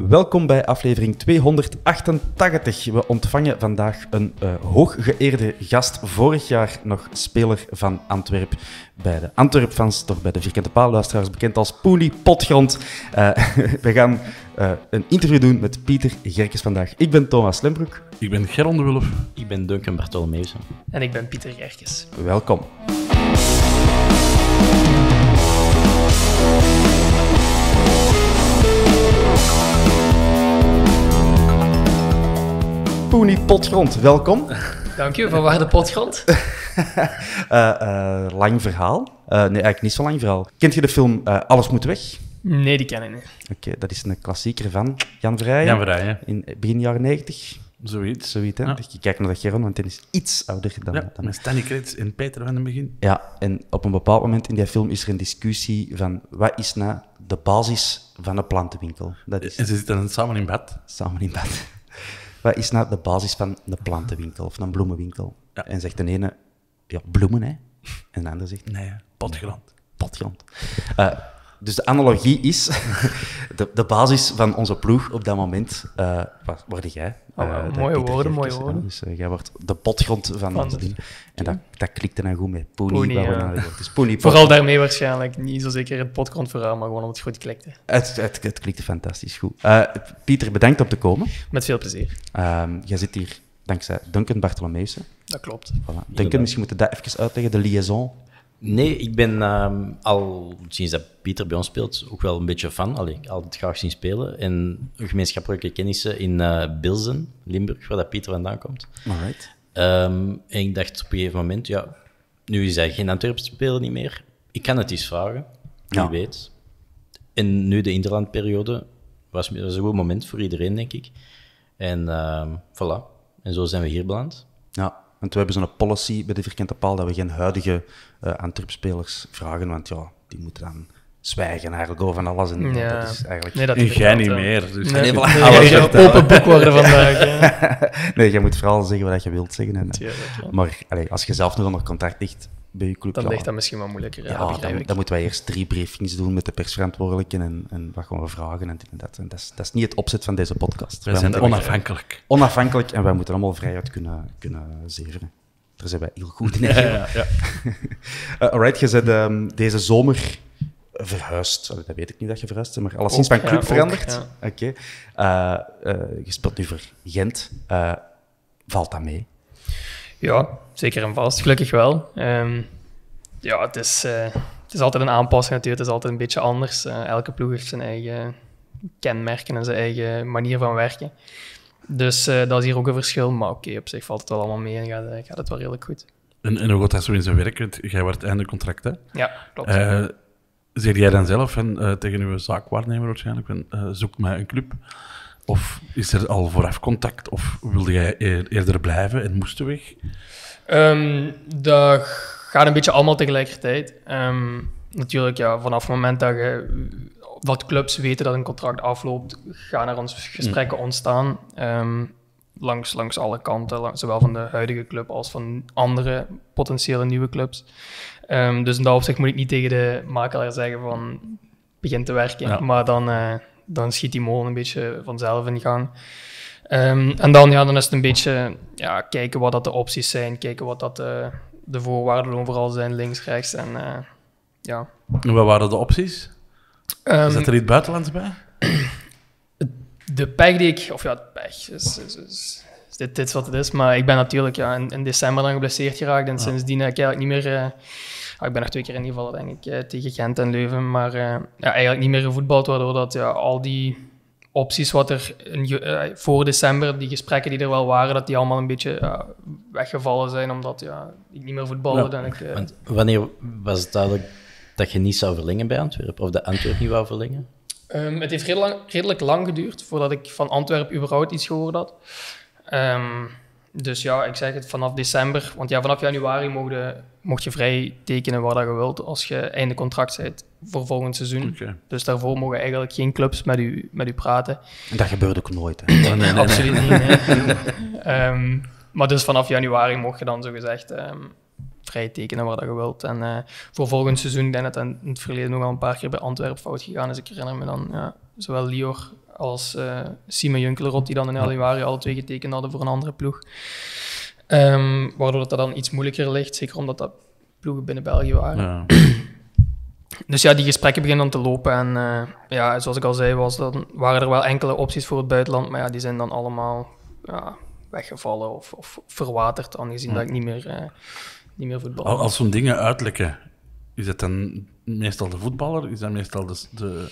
Welkom bij aflevering 288. We ontvangen vandaag een hooggeëerde gast. Vorig jaar nog speler van Antwerp. Bij de Antwerp-fans, toch bij de Vierkante Paal-luisteraars bekend als Poenie Potgrond. We gaan een interview doen met Pieter Gerkes vandaag. Ik ben Thomas Lembroek. Ik ben Geron de Wulf. Ik ben Duncan Bartolomeusen. En ik ben Pieter Gerkes. Welkom. Poenie Potgrond, welkom. Dank u, van waar de potgrond? Lang verhaal. Nee, eigenlijk niet zo lang verhaal. Kent je de film Alles moet weg? Nee, die ken ik niet. Oké, dat is een klassieker van Jan Verrijen. Jan Verrijen. In begin jaren 90. Zoiets. Zoiets, hè? Ja. Je kijkt naar de Geron, want die is iets ouder dan... Ja, met Stanley Krets en Peter van den Begin. Ja, en op een bepaald moment in die film is er een discussie van wat is nou de basis van een plantenwinkel? Dat is En ze zitten dan samen in bed. samen in bad. Wat is nou de basis van een plantenwinkel of een bloemenwinkel? Ja. En zegt de ene, ja, bloemen, hè. En de ander zegt, Nee, potgrond. potgrond. Dus de analogie is, de basis van onze ploeg op dat moment, word jij. Mooie Pieter woorden, mooie Gerkes, woorden. Dus jij wordt de potgrond van ons ding. En dat klikte dan goed met Poenie. Poenie, waar we ja. naar de- Dus Poenie, Vooral daarmee waarschijnlijk. Niet zo zeker het potgrondverhaal, maar gewoon om het goed klikte. Het klikte fantastisch goed. Pieter, bedankt om te komen. Met veel plezier. Jij zit hier dankzij Duncan Bartolomeusen. Dat klopt. Voilà. Duncan, misschien moeten we dat even uitleggen, de liaison. Nee, ik ben al sinds dat Pieter bij ons speelt ook wel een beetje fan. Allee, ik altijd graag zien spelen. En gemeenschappelijke kennissen in Bilzen, Limburg, waar dat Pieter vandaan komt. Alright. En ik dacht op een gegeven moment, ja, nu is hij geen Antwerp speler niet meer. Ik kan het eens vragen, wie Ja. weet. En nu de Interlandperiode was een goed moment voor iedereen, denk ik. En voilà. En zo zijn we hier beland. Ja, want we hebben zo'n policy bij de Vierkante Paal dat we geen huidige Antwerp-spelers vragen, want ja, die moeten dan zwijgen eigenlijk over van alles. En Ja. dat is eigenlijk... Nee, dat En doe ik jij altijd niet wel. meer. Dus Nee, voilà. nee, Alles jij gaat vertellen. open boek worden vandaag. Hè. Nee, jij moet vooral zeggen wat je wilt zeggen. En, Tuurlijk, ja. maar allee, als je zelf nog onder contract ligt bij je club, Dan ja, ligt dat misschien wel moeilijker. Ja, ja, dat begrijp dan, ik. dan moeten wij eerst 3 briefings doen met de persverantwoordelijken en wat gaan we vragen en dit en dat. En dat is niet het opzet van deze podcast. wij Wij zijn moeten onafhankelijk. onafhankelijk en wij moeten allemaal vrijuit kunnen zeveren. Daar zijn wij heel goed in. Ja. Alright, je bent deze zomer verhuisd. Allee, dat weet ik niet dat je verhuisd bent, maar alleszins Ook, van club ja, veranderd. ook, Oké. Je speelt nu voor Gent. Valt dat mee? Ja, zeker en vast. Gelukkig wel. Ja, het is altijd een aanpassing natuurlijk. Het is altijd een beetje anders. Elke ploeg heeft zijn eigen kenmerken en zijn eigen manier van werken. Dus dat is hier ook een verschil. Maar oké, op zich valt het wel allemaal mee en gaat het wel redelijk goed. En hoe gaat dat zo in zijn werk? Want jij wordt einde contract, hè? Ja, klopt. Zeg jij dan zelf tegen uw zaakwaarnemer waarschijnlijk, zoek mij een club? Of is er al vooraf contact? Of wilde jij eerder blijven en moest weg? Dat gaat een beetje allemaal tegelijkertijd. Natuurlijk, ja, vanaf het moment dat clubs weten dat een contract afloopt, gaan er ons gesprekken ontstaan. Langs alle kanten, zowel van de huidige club als van andere potentiële nieuwe clubs. Dus in dat opzicht moet ik niet tegen de makelaar zeggen van begin te werken. Ja. Maar dan schiet die molen een beetje vanzelf in gang. En dan is het een beetje kijken wat dat de opties zijn, kijken wat dat de voorwaarden overal zijn, links, rechts. En ja. En wat waren de opties? Zat er iets buitenlands bij? De pech die ik... Of ja, de pech is dit is wat het is. Maar ik ben natuurlijk in december dan geblesseerd geraakt. En sindsdien heb ik eigenlijk niet meer... ik ben nog 2 keer in ieder geval, denk ik, tegen Gent en Leuven. Maar eigenlijk niet meer gevoetbald, waardoor dat al die opties wat er voor december, die gesprekken die er wel waren, dat die allemaal een beetje weggevallen zijn, omdat ik niet meer voetbalde. Ja. En ik, Want wanneer was het duidelijk dat je niet zou verlengen bij Antwerpen? Of dat Antwerpen niet wou verlengen? Het heeft redelijk lang geduurd voordat ik van Antwerpen überhaupt iets gehoord had. Dus ja, ik zeg het vanaf december. Want ja, vanaf januari mocht je vrij tekenen waar dat je wilt als je einde contract bent voor volgend seizoen. Oké. Dus daarvoor mogen eigenlijk geen clubs met u praten. En dat gebeurt ook nooit. Hè. Nee. Absoluut niet. Nee. Maar dus vanaf januari mocht je dan zogezegd vrij tekenen waar dat je wilt. En voor volgend seizoen, ik denk dat dat in het verleden nog al een paar keer bij Antwerpen fout gegaan is. Ik herinner me dan zowel Lior als Simon Junkelerot, die dan in januari alle 2 getekend hadden voor een andere ploeg. Waardoor dat dan iets moeilijker ligt, zeker omdat dat ploegen binnen België waren. Ja. Dus ja, die gesprekken beginnen dan te lopen. En zoals ik al zei, waren er wel enkele opties voor het buitenland, maar ja, die zijn dan allemaal weggevallen of verwaterd, aangezien dat ik niet meer voetbal. Als zo'n dingen uitlekken, is het dan meestal de voetballer? Is dat meestal de...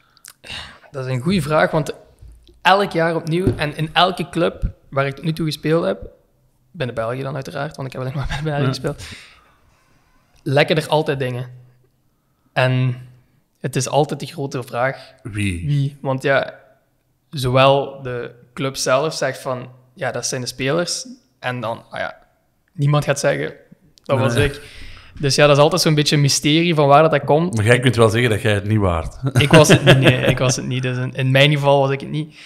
Dat is een goede vraag, want elk jaar opnieuw en in elke club waar ik tot nu toe gespeeld heb, binnen België dan uiteraard, want ik heb alleen maar binnen België gespeeld, lekken er altijd dingen. En het is altijd de grote vraag... Wie? Want ja, zowel de club zelf zegt van, ja, dat zijn de spelers, en dan, niemand gaat zeggen, dat was ik. Dus ja, dat is altijd zo'n beetje een mysterie van waar dat komt. Maar jij kunt wel zeggen dat jij het niet waard. Ik was het niet, nee, ik was het niet. Dus in mijn geval was ik het niet.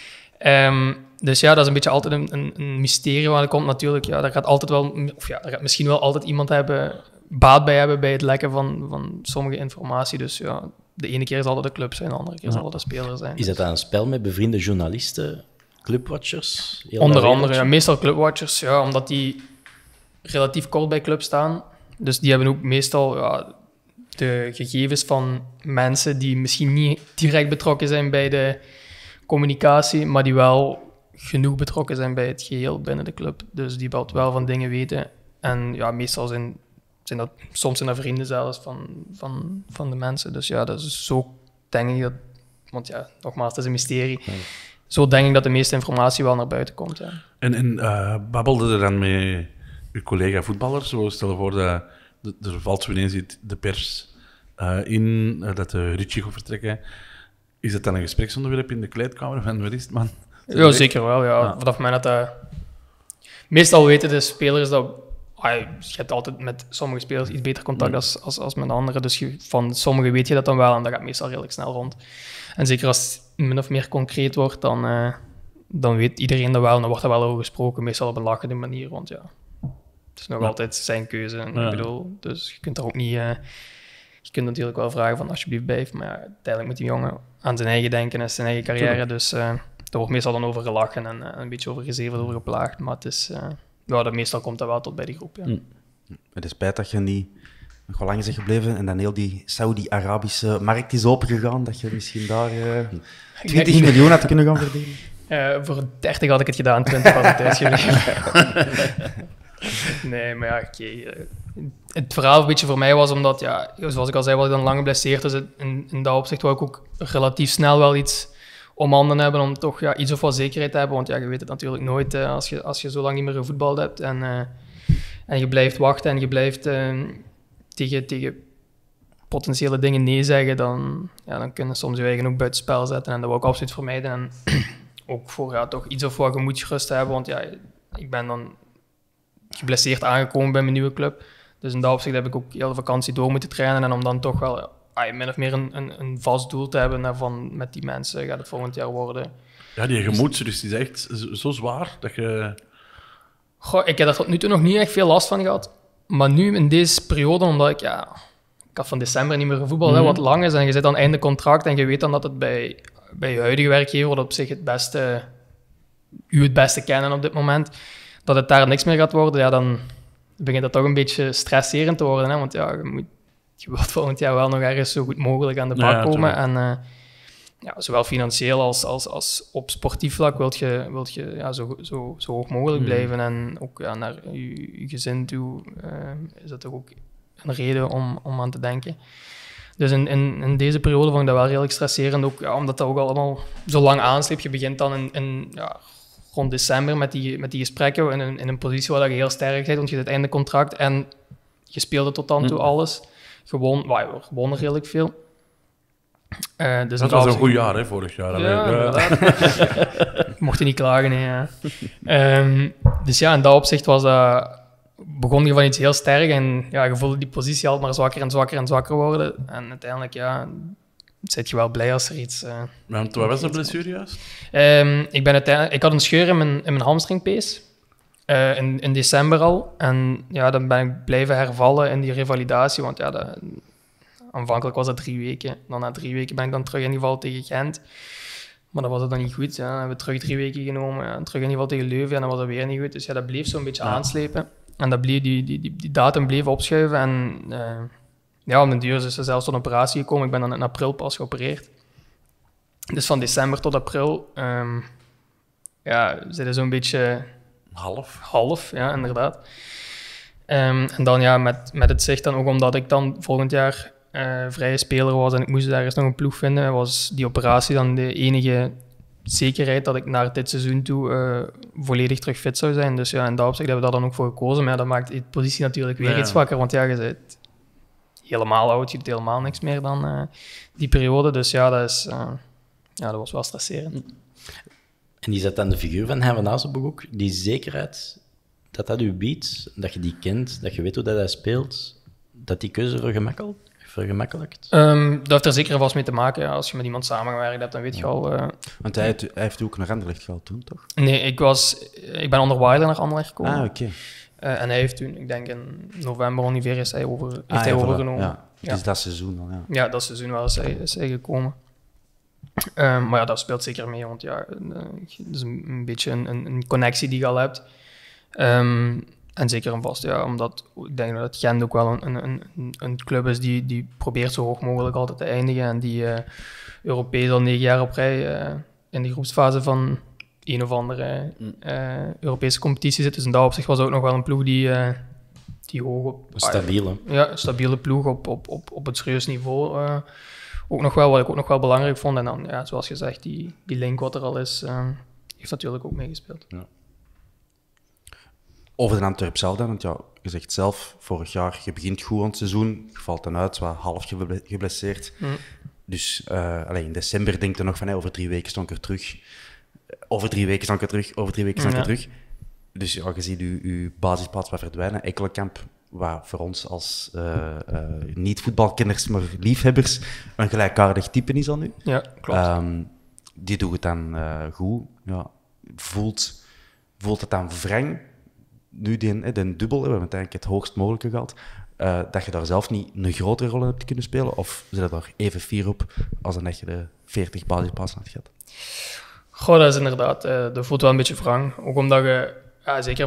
Dus ja, dat is een beetje altijd een mysterie waar dat komt. Natuurlijk, ja, daar gaat altijd wel, daar gaat misschien wel altijd iemand baat bij hebben bij het lekken van sommige informatie. Dus ja, de ene keer zal het de club zijn, de andere keer zal het de speler zijn. Is dat dan een spel met bevriende journalisten, clubwatchers? Onder andere, ja, meestal clubwatchers, ja, omdat die relatief kort bij club staan. Dus die hebben ook meestal de gegevens van mensen die misschien niet direct betrokken zijn bij de communicatie, maar die wel genoeg betrokken zijn bij het geheel binnen de club. Dus die wel van dingen weten. En ja, meestal zijn dat soms zijn dat vrienden zelfs van de mensen. Dus ja, dat is zo denk ik dat... Want ja, nogmaals, het is een mysterie. Ja. Zo denk ik dat de meeste informatie wel naar buiten komt. Ja. En babbelde er dan met uw collega voetballers? Zo, stel je voor dat er valt zo ineens de pers in, dat de Ritchie gaat vertrekken. Is dat dan een gespreksonderwerp in de kleedkamer van waar is het, man? Ja, zeker wel. Ja. Vanaf mij dat... Meestal weten de spelers dat... je hebt altijd met sommige spelers iets beter contact als met anderen. Dus van sommigen weet je dat dan wel en dat gaat meestal redelijk snel rond. En zeker als het min of meer concreet wordt, dan weet iedereen dat wel. En dan wordt er wel over gesproken, meestal op een lachende manier. Want ja, het is nog altijd zijn keuze. En ik bedoel, dus je kunt er ook niet... je kunt natuurlijk wel vragen van alsjeblieft blijf. Maar ja, uiteindelijk moet die jongen aan zijn eigen denken en zijn eigen carrière. Tuurlijk. Dus daar wordt meestal dan over gelachen en een beetje over gezeverd, over geplaagd. Maar het is... meestal komt dat wel tot bij die groep, ja. Het is spijt dat je niet nog wel langer bent gebleven en dan heel die Saudi-Arabische markt is opengegaan, dat je misschien daar 20 miljoen had kunnen gaan verdienen. Voor 30 had ik het gedaan, 20 was ik thuis gebleven. Nee, maar ja, oké. Het verhaal een beetje voor mij was omdat, ja, zoals ik al zei, was ik dan lang geblesseerd. Dus in dat opzicht wou ik ook relatief snel wel iets om handen hebben om toch iets of wat zekerheid te hebben. Want ja, je weet het natuurlijk nooit als je zo lang niet meer gevoetbald hebt. En je blijft wachten en je blijft tegen potentiële dingen nee zeggen, dan kun je soms je eigen ook buitenspel zetten. En dat wil ik absoluut vermijden. En ook voor toch iets of wat gemoedsrust te hebben. Want ja, ik ben dan geblesseerd aangekomen bij mijn nieuwe club. Dus in dat opzicht heb ik ook heel de vakantie door moeten trainen. En om dan toch wel min of meer een vast doel te hebben van met die mensen gaat het volgend jaar worden. Ja, die gemoedsrust is echt zo zwaar dat je... Goh, ik heb daar tot nu toe nog niet echt veel last van gehad. Maar nu in deze periode, omdat ik had van december niet meer gevoetbald, wat lang is, en je zit aan einde contract en je weet dan dat het bij je huidige werkgever, dat op zich het beste kennen op dit moment, dat het daar niks meer gaat worden, dan begint dat toch een beetje stresserend te worden. Hè? Want je wilt volgend jaar wel nog ergens zo goed mogelijk aan de bak komen. En zowel financieel als op sportief vlak wilt je zo hoog mogelijk blijven. En ook naar je gezin toe is dat toch ook een reden om aan te denken. Dus in deze periode vond ik dat wel redelijk stresserend. Ook, omdat dat ook allemaal zo lang aansleept. Je begint dan rond december met die gesprekken in een positie waar je heel sterk bent, want je zit einde contract en je speelde tot dan toe alles. We gewonnen redelijk veel. Dus dat was een goed jaar, hè, vorig jaar. Ik mocht je niet klagen, nee. Dus ja, in dat opzicht begon je van iets heel sterk en je voelde die positie altijd maar zwakker en zwakker en zwakker worden. En uiteindelijk, zit je wel blij als er iets... Want wat was de blessure juist? Ik had een scheur in mijn hamstringpees. In december al. En dan ben ik blijven hervallen in die revalidatie. Want aanvankelijk was dat 3 weken. Dan na 3 weken ben ik dan terug ingevallen tegen Gent. Maar dat was het dan niet goed. Ja. Dan hebben we terug 3 weken genomen. Ja. En terug in ieder geval tegen Leuven. En dan was dat weer niet goed. Dus ja, dat bleef zo'n beetje aanslepen. En dat bleef, die datum bleef opschuiven. En op den duur is er zelfs tot een operatie gekomen. Ik ben dan in april pas geopereerd. Dus van december tot april zitten zo'n beetje... Half, ja, inderdaad. En dan met het zicht dan ook omdat ik dan volgend jaar vrije speler was en ik moest ergens nog een ploeg vinden, was die operatie dan de enige zekerheid dat ik naar dit seizoen toe volledig terug fit zou zijn. Dus ja, in dat opzicht hebben we daar dan ook voor gekozen. Maar dat maakt de positie natuurlijk weer iets zwakker, want ja, je bent helemaal oud, je doet helemaal niks meer dan die periode. Dus ja, dat was wel stresserend. En is dat dan de figuur van Hein van Azenbroek, die zekerheid dat u biedt, dat je die kent, dat je weet hoe dat hij speelt, dat die keuze vergemakkelijkt? Dat heeft er zeker vast mee te maken. Ja. Als je met iemand samengewerkt hebt, dan weet je al... Want hij heeft ook naar Anderlecht gehaald toen, toch? Nee, ik ben onder Weiler naar Anderlecht gekomen. Ah, oké. En hij heeft toen, ik denk in november ongeveer, heeft hij overgenomen. Ja. Dus dat seizoen dan, ja. Ja, dat seizoen wel is hij gekomen. Maar ja, dat speelt zeker mee, want ja, het is een beetje een connectie die je al hebt. En zeker en vast, ja, omdat ik denk dat Gent ook wel een club is die probeert zo hoog mogelijk altijd te eindigen en die Europees al 9 jaar op rij in de groepsfase van een of andere Europese competitie zit. Dus in dat opzicht was ook nog wel een ploeg die hoog op... Stabiele. Ja, een stabiele ploeg op het serieus niveau. Ook nog wel, wat ik ook nog wel belangrijk vond. En dan, ja, zoals gezegd, die link wat er al is, heeft natuurlijk ook meegespeeld. Ja. Over de Antwerp zelf dan, want ja, je zegt zelf, vorig jaar, je begint goed aan het seizoen, je valt dan uit, wat half geblesseerd. Dus in december denk je nog van, over 3 weken stond ik er terug. Over 3 weken stond ik er terug, over 3 weken stond ik er terug. Dus ja, je ziet je basisplaats wat verdwijnen. Ekkelenkamp, wat voor ons als niet-voetbalkenners, maar liefhebbers, een gelijkaardig type is al nu. Ja, klopt. Die doet het dan goed. Ja, voelt het dan wrang, nu de dubbel, we hebben uiteindelijk het hoogst mogelijke gehad, dat je daar zelf niet een grotere rol in hebt kunnen spelen? Of zit je daar even fier op als dan dat je de 40 basisplaatsen had gehad? Goh, dat is inderdaad, dat voelt wel een beetje wrang. Ook omdat je, zeker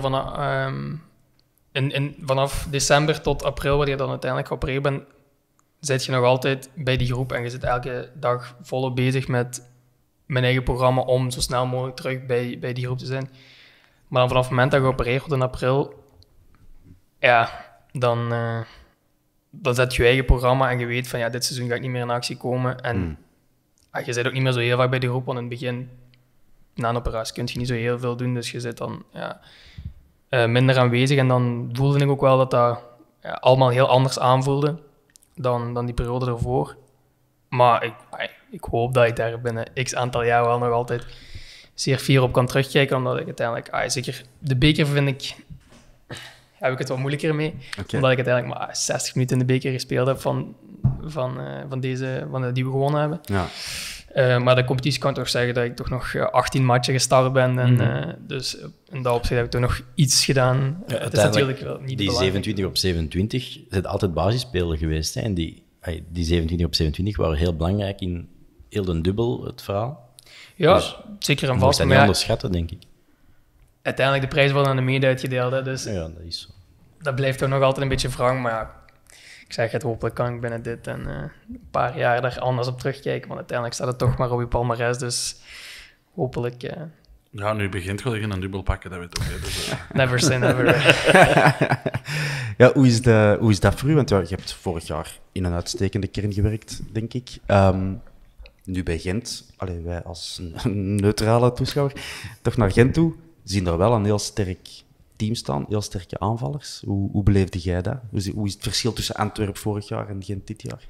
vanaf december tot april, waar je dan uiteindelijk geopereerd bent, zit je nog altijd bij die groep en je zit elke dag volop bezig met mijn eigen programma om zo snel mogelijk terug bij die groep te zijn. Maar dan vanaf het moment dat je geopereerd wordt in april, ja, dan zet je eigen programma en je weet van, ja, dit seizoen ga ik niet meer in actie komen. En je zit ook niet meer zo heel vaak bij die groep, want in het begin, na een operatie, kun je niet zo heel veel doen. Dus je zit dan minder aanwezig. En dan voelde ik ook wel dat allemaal heel anders aanvoelde dan die periode ervoor. Maar ik hoop dat ik daar binnen x aantal jaar wel nog altijd zeer fier op kan terugkijken, omdat ik uiteindelijk... zeker de beker heb ik het wat moeilijker mee. Okay. Omdat ik uiteindelijk maar 60 minuten in de beker gespeeld heb van die we gewonnen hebben. Ja. Maar de competitie kan toch zeggen dat ik toch nog 18 matchen gestart ben. En, dus in dat opzicht heb ik toch nog iets gedaan. Ja, het is natuurlijk wel niet die 27 op 27 zijn altijd basisspeler geweest. Hè? En die 27 op 27 waren heel belangrijk in heel de dubbel, het verhaal. Ja, dus zeker en vast. Dat niet onderschatten, denk ik. Uiteindelijk, de prijzen worden aan de mede uitgedeeld. Hè, dus ja, dat is zo. Dat blijft toch nog altijd een beetje wrang. Maar ja, ik zeg het, hopelijk kan ik binnen dit en een paar jaar daar anders op terugkijken. Want uiteindelijk staat het toch maar op je palmarès. Dus hopelijk... Ja, nu begint gewoon een dubbel pakken, dat weet ik ook. Dus, Never say never. Ja, hoe is dat voor u? Want ja, je hebt vorig jaar in een uitstekende kern gewerkt, denk ik. Nu bij Gent, wij als neutrale toeschouwer, toch naar Gent toe, zien er wel een heel sterk team staan, heel sterke aanvallers. Hoe beleefde jij dat? Hoe is het verschil tussen Antwerpen vorig jaar en Gent dit jaar?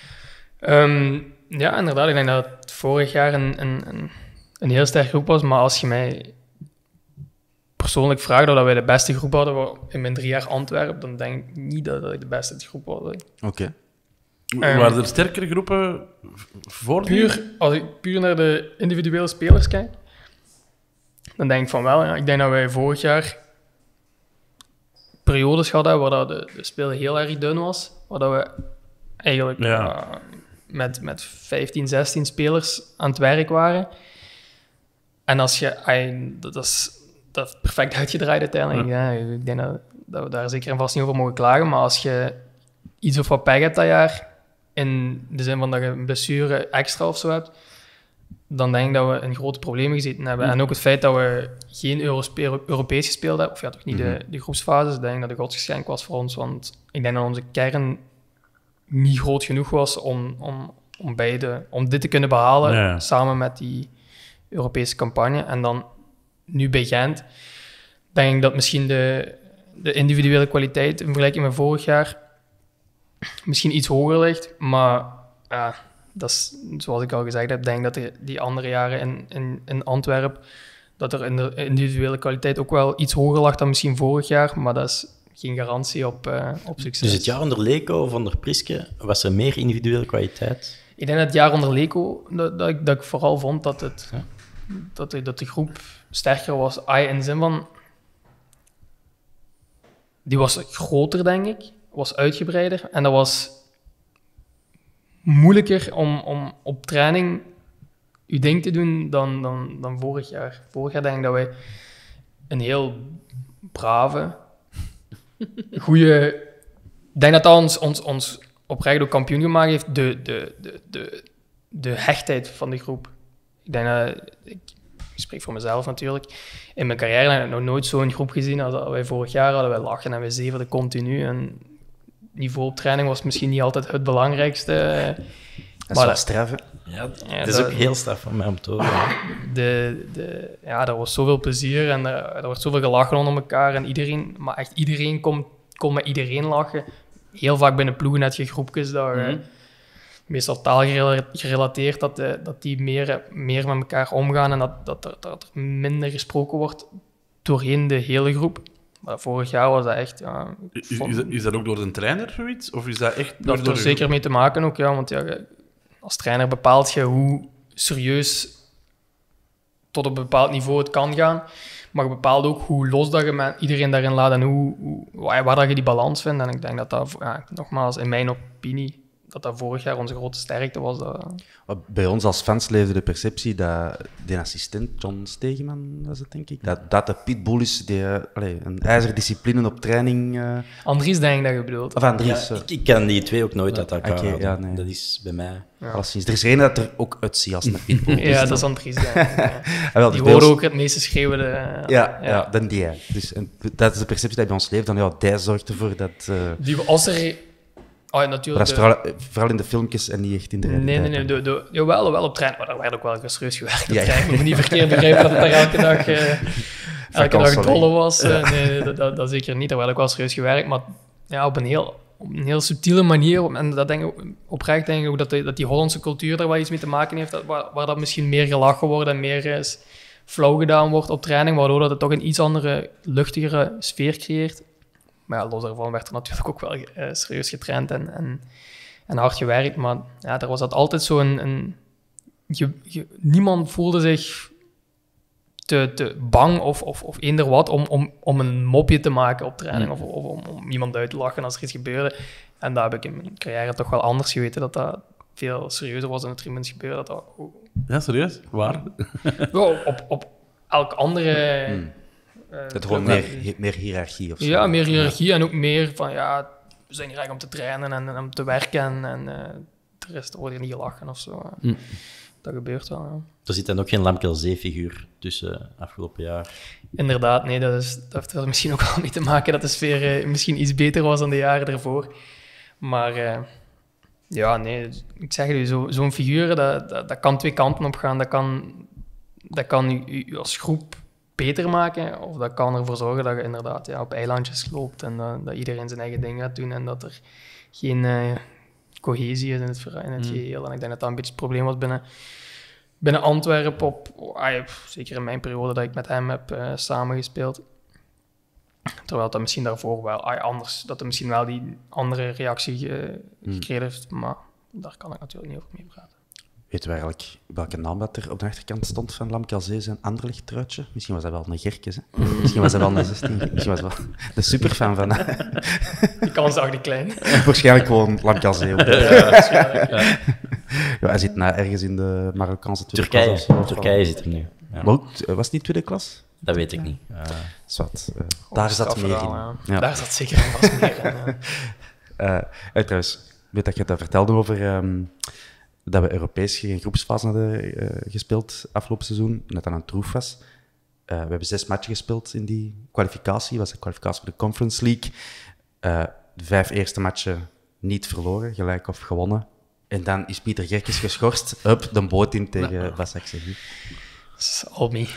Ja, inderdaad. Ik denk dat het vorig jaar een heel sterke groep was, maar als je mij persoonlijk vraagt dat wij de beste groep hadden in mijn 3 jaar Antwerpen, dan denk ik niet dat ik de beste groep was. Oké. Waren er sterkere groepen voor? Als ik puur naar de individuele spelers kijk, dan denk ik van wel. Ja. Ik denk dat wij vorig jaar periodes hadden waar de speel heel erg dun was, waar dat we eigenlijk met 15, 16 spelers aan het werk waren. En als je... Dat is perfect uitgedraaid uiteindelijk. Ja, ik denk dat we daar zeker en vast niet over mogen klagen. Maar als je iets of wat pech hebt dat jaar, in de zin van dat je een blessure extra of zo hebt, dan denk ik dat we in grote problemen gezeten hebben. En ook het feit dat we geen Europees gespeeld hebben, of ja, toch niet de groepsfases, ik denk dat een godsgeschenk was voor ons. Want ik denk dat onze kern niet groot genoeg was om dit te kunnen behalen, samen met die Europese campagne. En dan nu bij Gent denk ik dat misschien de individuele kwaliteit in vergelijking met vorig jaar misschien iets hoger ligt. Maar ja, dat is, zoals ik al gezegd heb, denk dat die andere jaren in Antwerpen, dat er in de individuele kwaliteit ook wel iets hoger lag dan misschien vorig jaar. Maar dat is geen garantie op succes. Dus het jaar onder Leko of onder Priske, was er meer individuele kwaliteit? Ik denk dat het jaar onder Leko, dat ik vooral vond dat de groep sterker was. In de zin van... Die was groter, denk ik. Was uitgebreider. En dat was moeilijker om op training je ding te doen dan vorig jaar. Vorig jaar denk ik dat wij een heel brave, goede... Ik denk dat ons oprecht ook kampioen gemaakt heeft. De hechtheid van de groep. Ik denk dat... Ik spreek voor mezelf natuurlijk. In mijn carrière heb ik nog nooit zo'n groep gezien als wij vorig jaar hadden. Wij lachen en wij zeverden continu. En niveau op training was misschien niet altijd het belangrijkste. Dat is wel straf, hè? Ja, het is ook heel straf van mij om te horen. Er was zoveel plezier en er wordt zoveel gelachen onder elkaar. En iedereen kon met iedereen lachen. Heel vaak binnen ploegen heb je groepjes dat meestal taalgerelateerd, dat die meer met elkaar omgaan en dat er minder gesproken wordt doorheen de hele groep. Maar vorig jaar was dat echt... Ja, is dat ook door de trainer zoiets? Of is dat echt... Dat heeft er zeker mee te maken ook, ja. Want ja, als trainer bepaalt je hoe serieus tot een bepaald niveau het kan gaan. Maar je bepaalt ook hoe los dat je met iedereen daarin laat en waar dat je die balans vindt. En ik denk dat nogmaals, in mijn opinie, dat vorig jaar onze grote sterkte was. Bij ons als fans leefde de perceptie dat de assistent, John Stegeman was het denk ik, dat de pitbull is die een ijzerdiscipline op training... Andries denk ik dat je bedoelt. Of Andries. Ja, ik kan die twee ook nooit uit elkaar houden. Ja, nee. Dat is bij mij... Ja. Alleszins. Er is er een dat er ook uitziet als een pitbull. Ja, dat is Andries. Wel, die horen ook het meeste schreeuwen. Ja, dan die. Dus, dat is de perceptie die bij ons leeft. Dan, die zorgt ervoor dat... Als er... natuurlijk. Dat is vooral in de filmpjes en niet echt in de realiteit. Nee. Jawel, wel op trein. Maar daar werd ook wel serieus gewerkt. Je moet niet verkeerd begrijpen dat het daar elke dag dolle was. Nee, dat zeker niet. Daar werd ook wel serieus gewerkt. Maar ja, op een heel subtiele manier. En dat denk ik oprecht denk ik ook dat die Hollandse cultuur daar wel iets mee te maken heeft. Waar dat misschien meer gelachen wordt en meer flauw gedaan wordt op training. Waardoor dat het toch een iets andere, luchtigere sfeer creëert. Maar ja, los daarvan werd er natuurlijk ook wel serieus getraind en hard gewerkt. Maar ja, er was dat altijd zo niemand voelde zich te bang of eender wat om een mopje te maken op training. Of om iemand uit te lachen als er iets gebeurde. En daar heb ik in mijn carrière toch wel anders geweten. Dat veel serieuzer was in de tribunes gebeurde. Ja, serieus? Waar? Op elk andere... Het gewoon meer hiërarchie of zo. Ja, meer hiërarchie en ook meer van we zijn hier eigenlijk om te trainen en om te werken en de rest wordt hier niet gelachen of zo. Dat gebeurt wel, ja. Er zit dan ook geen Lamkelzee-figuur tussen afgelopen jaar. Inderdaad, nee, dat heeft er misschien ook wel mee te maken dat de sfeer misschien iets beter was dan de jaren ervoor. Maar ik zeg het u, zo'n figuur, dat kan twee kanten op gaan. Dat kan u als groep beter maken, of dat kan ervoor zorgen dat je inderdaad op eilandjes loopt en dat iedereen zijn eigen ding gaat doen en dat er geen cohesie is in het geheel. En ik denk dat dat een beetje het probleem was binnen Antwerpen, zeker in mijn periode dat ik met hem heb samengespeeld. Terwijl dat misschien daarvoor wel anders, dat er misschien wel die andere reactie gekregen heeft, maar daar kan ik natuurlijk niet over mee praten. Weten we eigenlijk welke naam dat er op de achterkant stond van Lamkelzee zijn Anderlecht-truitje? Misschien was dat wel een Gerkes, hè? Misschien was dat wel een 16. Misschien was dat wel de superfan van... Die kans zag die klein. Waarschijnlijk gewoon Lamkelzee. Ja, hij zit ergens in de Marokkaanse Turkije zit er nu. Ja. Maar ook, was het niet tweede klas? Dat weet ik niet. Zwart. Daar zat meer in. Strafverhaal, ja. Ja. Daar zat zeker vast meer in. Ja. Trouwens, ik weet dat je dat vertelde over dat we Europees geen groepsfase hadden gespeeld afgelopen seizoen, en dat dat een troef was. We hebben 6 matchen gespeeld in die kwalificatie. Dat was de kwalificatie voor de Conference League. De 5 eerste matchen niet verloren, gelijk of gewonnen. En dan is Pieter Gerkes geschorst. Up, de boot in tegen Basak Sevi. All me.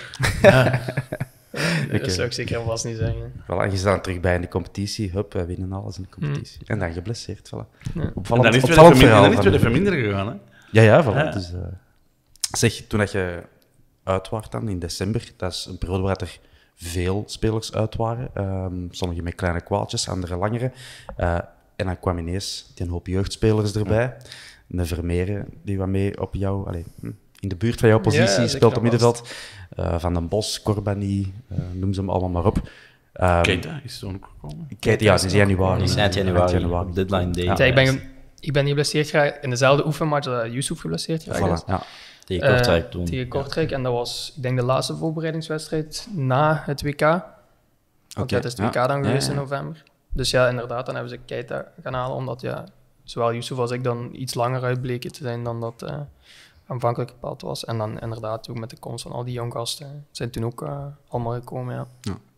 Dat zou ik zeker en vast niet zeggen. Voilà, je staat terug bij in de competitie. Hup, wij winnen alles in de competitie. En dan geblesseerd. Voilà. En Opvallend, dan is opvallend verhaal het van- weer verminderen gegaan. Hè? Ja, voilà. Ja. Dus, zeg, toen dat je uit was dan, in december, dat is een periode waar er veel spelers uit waren. Sommigen met kleine kwaaltjes, anderen langere. En dan kwam ineens die een hoop jeugdspelers erbij. Een Vermeeren, die wat mee op jou... in de buurt van jouw positie, Ja, zeker speelt op en vast. middenveld. Van den Bos, Corbani, noem ze hem allemaal maar op. Keita is toen ook gekomen. Keita, ja, sinds januari. Die is eind januari, op deadline day. Ja. Ja, ik ben geblesseerd geraakt in dezelfde oefenmatch dat Yusuf geblesseerd geraakt is. Voilà, ja. Tegen Kortrijk toen. Tegen Kortrijk. En dat was, ik denk, de laatste voorbereidingswedstrijd na het WK. Want Oké, dat is het WK dan ja, geweest ja. in november. Dus ja, inderdaad, dan hebben ze Keita gaan halen, omdat ja, zowel Yusuf als ik dan iets langer uitbleken te zijn dan dat aanvankelijk bepaald was. En dan inderdaad ook met de komst van al die jonggasten zijn toen ook allemaal gekomen, ja.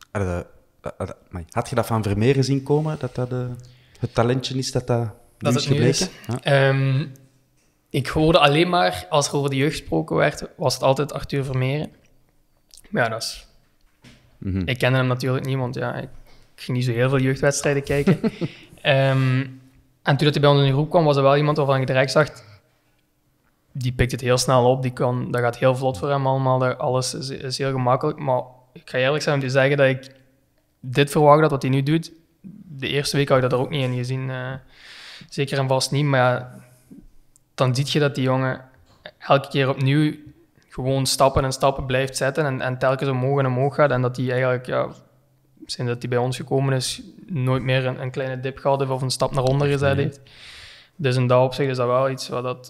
Had je dat van Vermeeren zien komen, dat het talentje is dat nu Dat is het nu is. gebleken? Ja. Ik hoorde alleen maar, als er over de jeugd gesproken werd, was het altijd Arthur Vermeeren. Maar ja, dat is... Mhm. Ik kende hem natuurlijk niet, want ja, ik ging niet zo heel veel jeugdwedstrijden kijken. En toen dat hij bij ons in de groep kwam, was er wel iemand waarvan ik direct zag, die pikt het heel snel op, dat gaat heel vlot voor hem allemaal, alles is heel gemakkelijk. Maar ik ga eerlijk zijn om te zeggen dat ik dit verwacht had, wat hij nu doet. De eerste week had ik dat er ook niet in gezien, zeker en vast niet. Maar ja, dan zie je dat die jongen elke keer opnieuw gewoon stappen en stappen blijft zetten en telkens omhoog en omhoog gaat. En dat hij eigenlijk, ja, sinds dat hij bij ons gekomen is, nooit meer een kleine dip gehad heeft of een stap naar onder gezet heeft. Dus in dat opzicht is dat wel iets wat dat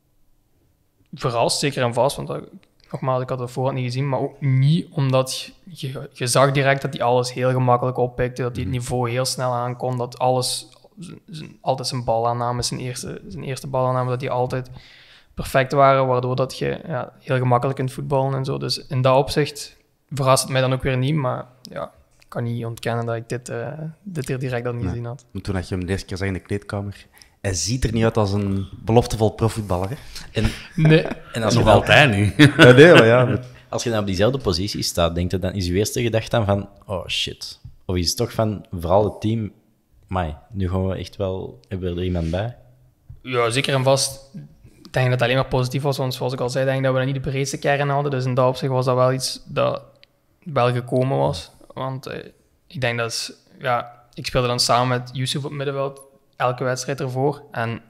verrast, zeker en vast. Want nogmaals, ik had het voorhand niet gezien, maar ook niet omdat je zag direct dat hij alles heel gemakkelijk oppikte, dat hij het niveau heel snel aankon, dat alles, altijd zijn balaanname, zijn eerste balaanname, dat die altijd perfect waren, waardoor dat je heel gemakkelijk kunt voetballen en zo. Dus in dat opzicht verrast het mij dan ook weer niet, maar ja, ik kan niet ontkennen dat ik dit hier direct al niet gezien had. Maar toen had je hem de eerste keer zag in de kleedkamer, hij ziet er niet uit als een beloftevol profvoetballer. Hè? En, Nee. en als je Nog dan, altijd niet. Ja, nee, maar ja. als je dan op diezelfde positie staat, denk je dan, is je eerste gedachte dan van, oh shit. Of is het toch van, vooral het team, amai, nu gaan we echt wel, hebben we er iemand bij? Ja, zeker en vast. Ik denk dat het alleen maar positief was, want zoals ik al zei, denk ik dat we niet de breedste kern hadden. Dus in dat opzicht was dat wel iets dat wel gekomen was. Want ik denk dat, ik speelde dan samen met Yusuf op het middenveld elke wedstrijd ervoor. En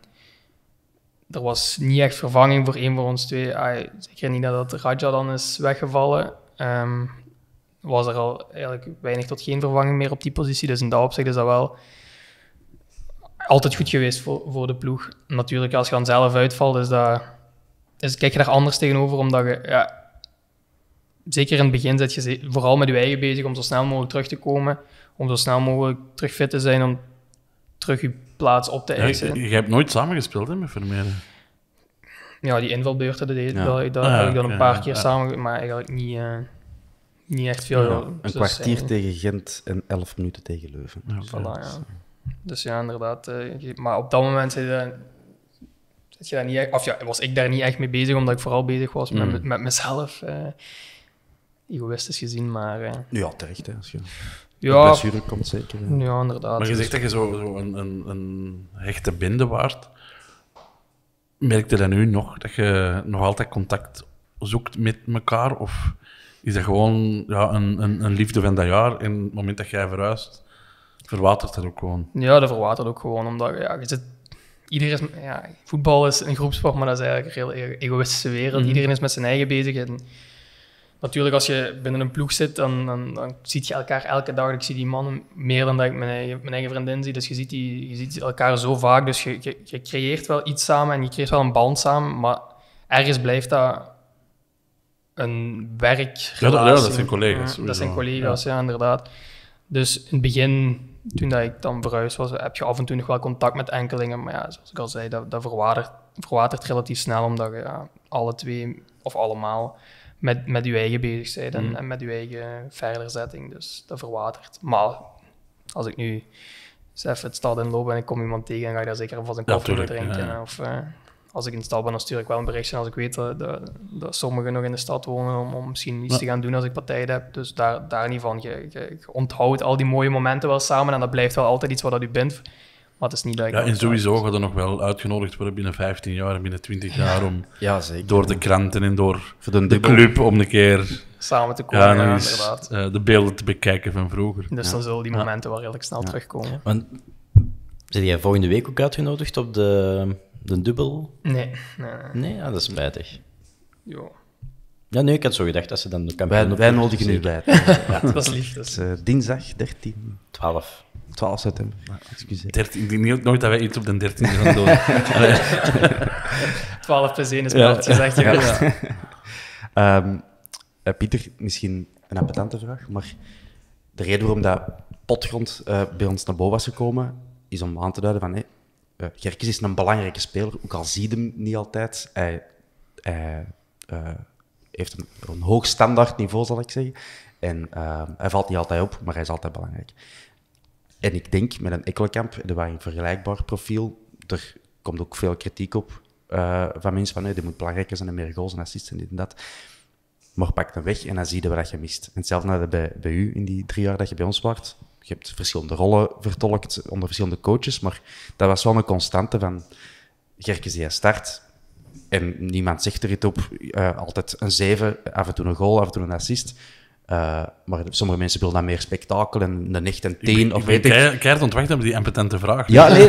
er was niet echt vervanging voor één voor ons twee. Zeker niet dat Raja dan is weggevallen. Was er al eigenlijk weinig tot geen vervanging meer op die positie. Dus in dat opzicht is dat wel altijd goed geweest voor de ploeg. Natuurlijk, als je dan zelf uitvalt, kijk je daar anders tegenover, omdat je, zeker in het begin zit je vooral met je eigen bezig om zo snel mogelijk terug te komen, om zo snel mogelijk terug fit te zijn, om terug je plaats op te eisen. Je hebt nooit samengespeeld hè, met Vermeeren. Ja, die invalbeurten, dat heb ik dan oké, een paar keer samen, maar eigenlijk niet echt veel. Ja, Dus, een kwartier tegen Gent en 11 minuten tegen Leuven. Ja, Voilà, ja. Dus ja, inderdaad. Maar op dat moment was ik daar niet echt mee bezig, omdat ik vooral bezig was met mezelf. Egoïstisch gezien, maar... Ja, terecht. Hè, als je ja, blessure komt, zeker. Ja. ja, inderdaad. Maar je zegt dat je zo een hechte binde waart. Merkte dat nu nog, dat je nog altijd contact zoekt met elkaar? Of is dat gewoon een liefde van dat jaar en op het moment dat jij verhuist, verwatert dat ook gewoon? Ja, dat verwatert ook gewoon, omdat voetbal is een groepsport, maar dat is eigenlijk een heel egoïstische wereld. Iedereen is met zijn eigen bezig. En natuurlijk, als je binnen een ploeg zit, dan zie je elkaar elke dag. Ik zie die mannen meer dan dat ik mijn eigen vriendin zie. Dus je ziet elkaar zo vaak. Dus je creëert wel iets samen en je creëert wel een band samen. Maar ergens blijft dat een werkrelatie. Ja, dat zijn collega's. Dat zijn collega's, ja, inderdaad. Dus in het begin, toen dat ik dan verhuisd was, heb je af en toe nog wel contact met enkelingen. Maar ja, zoals ik al zei, dat verwatert relatief snel, omdat je alle twee of allemaal met je eigen bezig bent en met je eigen verderzetting. Dus dat verwatert. Maar als ik nu eens even het stad inloop en ik kom iemand tegen, dan ga ik daar zeker vast een koffie mee drinken. Ja. Of als ik in de stad ben, dan stuur ik wel een berichtje als ik weet dat sommigen nog in de stad wonen om misschien iets te gaan doen als ik partij heb. Dus daar niet van. Je onthoudt al die mooie momenten wel samen en dat blijft wel altijd iets wat dat u bent. Maar het is niet dat ik... Ja, en sowieso gaat er nog wel uitgenodigd worden binnen 15 jaar en binnen 20 jaar om door de kranten en door de club om een keer samen te komen, inderdaad. De beelden te bekijken van vroeger. Dus dan zullen die momenten wel redelijk snel terugkomen. Want, zijn jij volgende week ook uitgenodigd op de dubbel? Nee. Nee, ja, dat is spijtig. Jo. Ja, nee, ik had zo gedacht dat ze dan de kampioen... Wij nodigen u bij. Dat is lief. Dus. Dinsdag 12 september. Excuseer. 13, ik denk nooit dat wij iets op de 13e gaan doen. 12 plus 1 is maar gezegd. Pieter, misschien een appetante vraag, maar de reden waarom dat Potgrond bij ons naar boven was gekomen, is om aan te duiden van Gerkes is een belangrijke speler, ook al zie je hem niet altijd. Hij heeft een hoog standaard niveau, zal ik zeggen. En hij valt niet altijd op, maar hij is altijd belangrijk. En ik denk, met een Ekkelenkamp, dat was een vergelijkbaar profiel. Er komt ook veel kritiek op van mensen van, die moet belangrijker zijn en meer goals en assists en dit en dat. Maar pak hem weg en dan zie je wat je mist. En hetzelfde hadden bij u in die 3 jaar dat je bij ons was. Je hebt verschillende rollen vertolkt onder verschillende coaches, maar dat was wel een constante van Gerkes die hij start. En niemand zegt er iets op. Altijd een 7, af en toe een goal, af en toe een assist. Maar sommige mensen willen dan meer spektakel en een echt een 10. Ik ben keihard ontwacht op die impotente vraag. Ja, nee,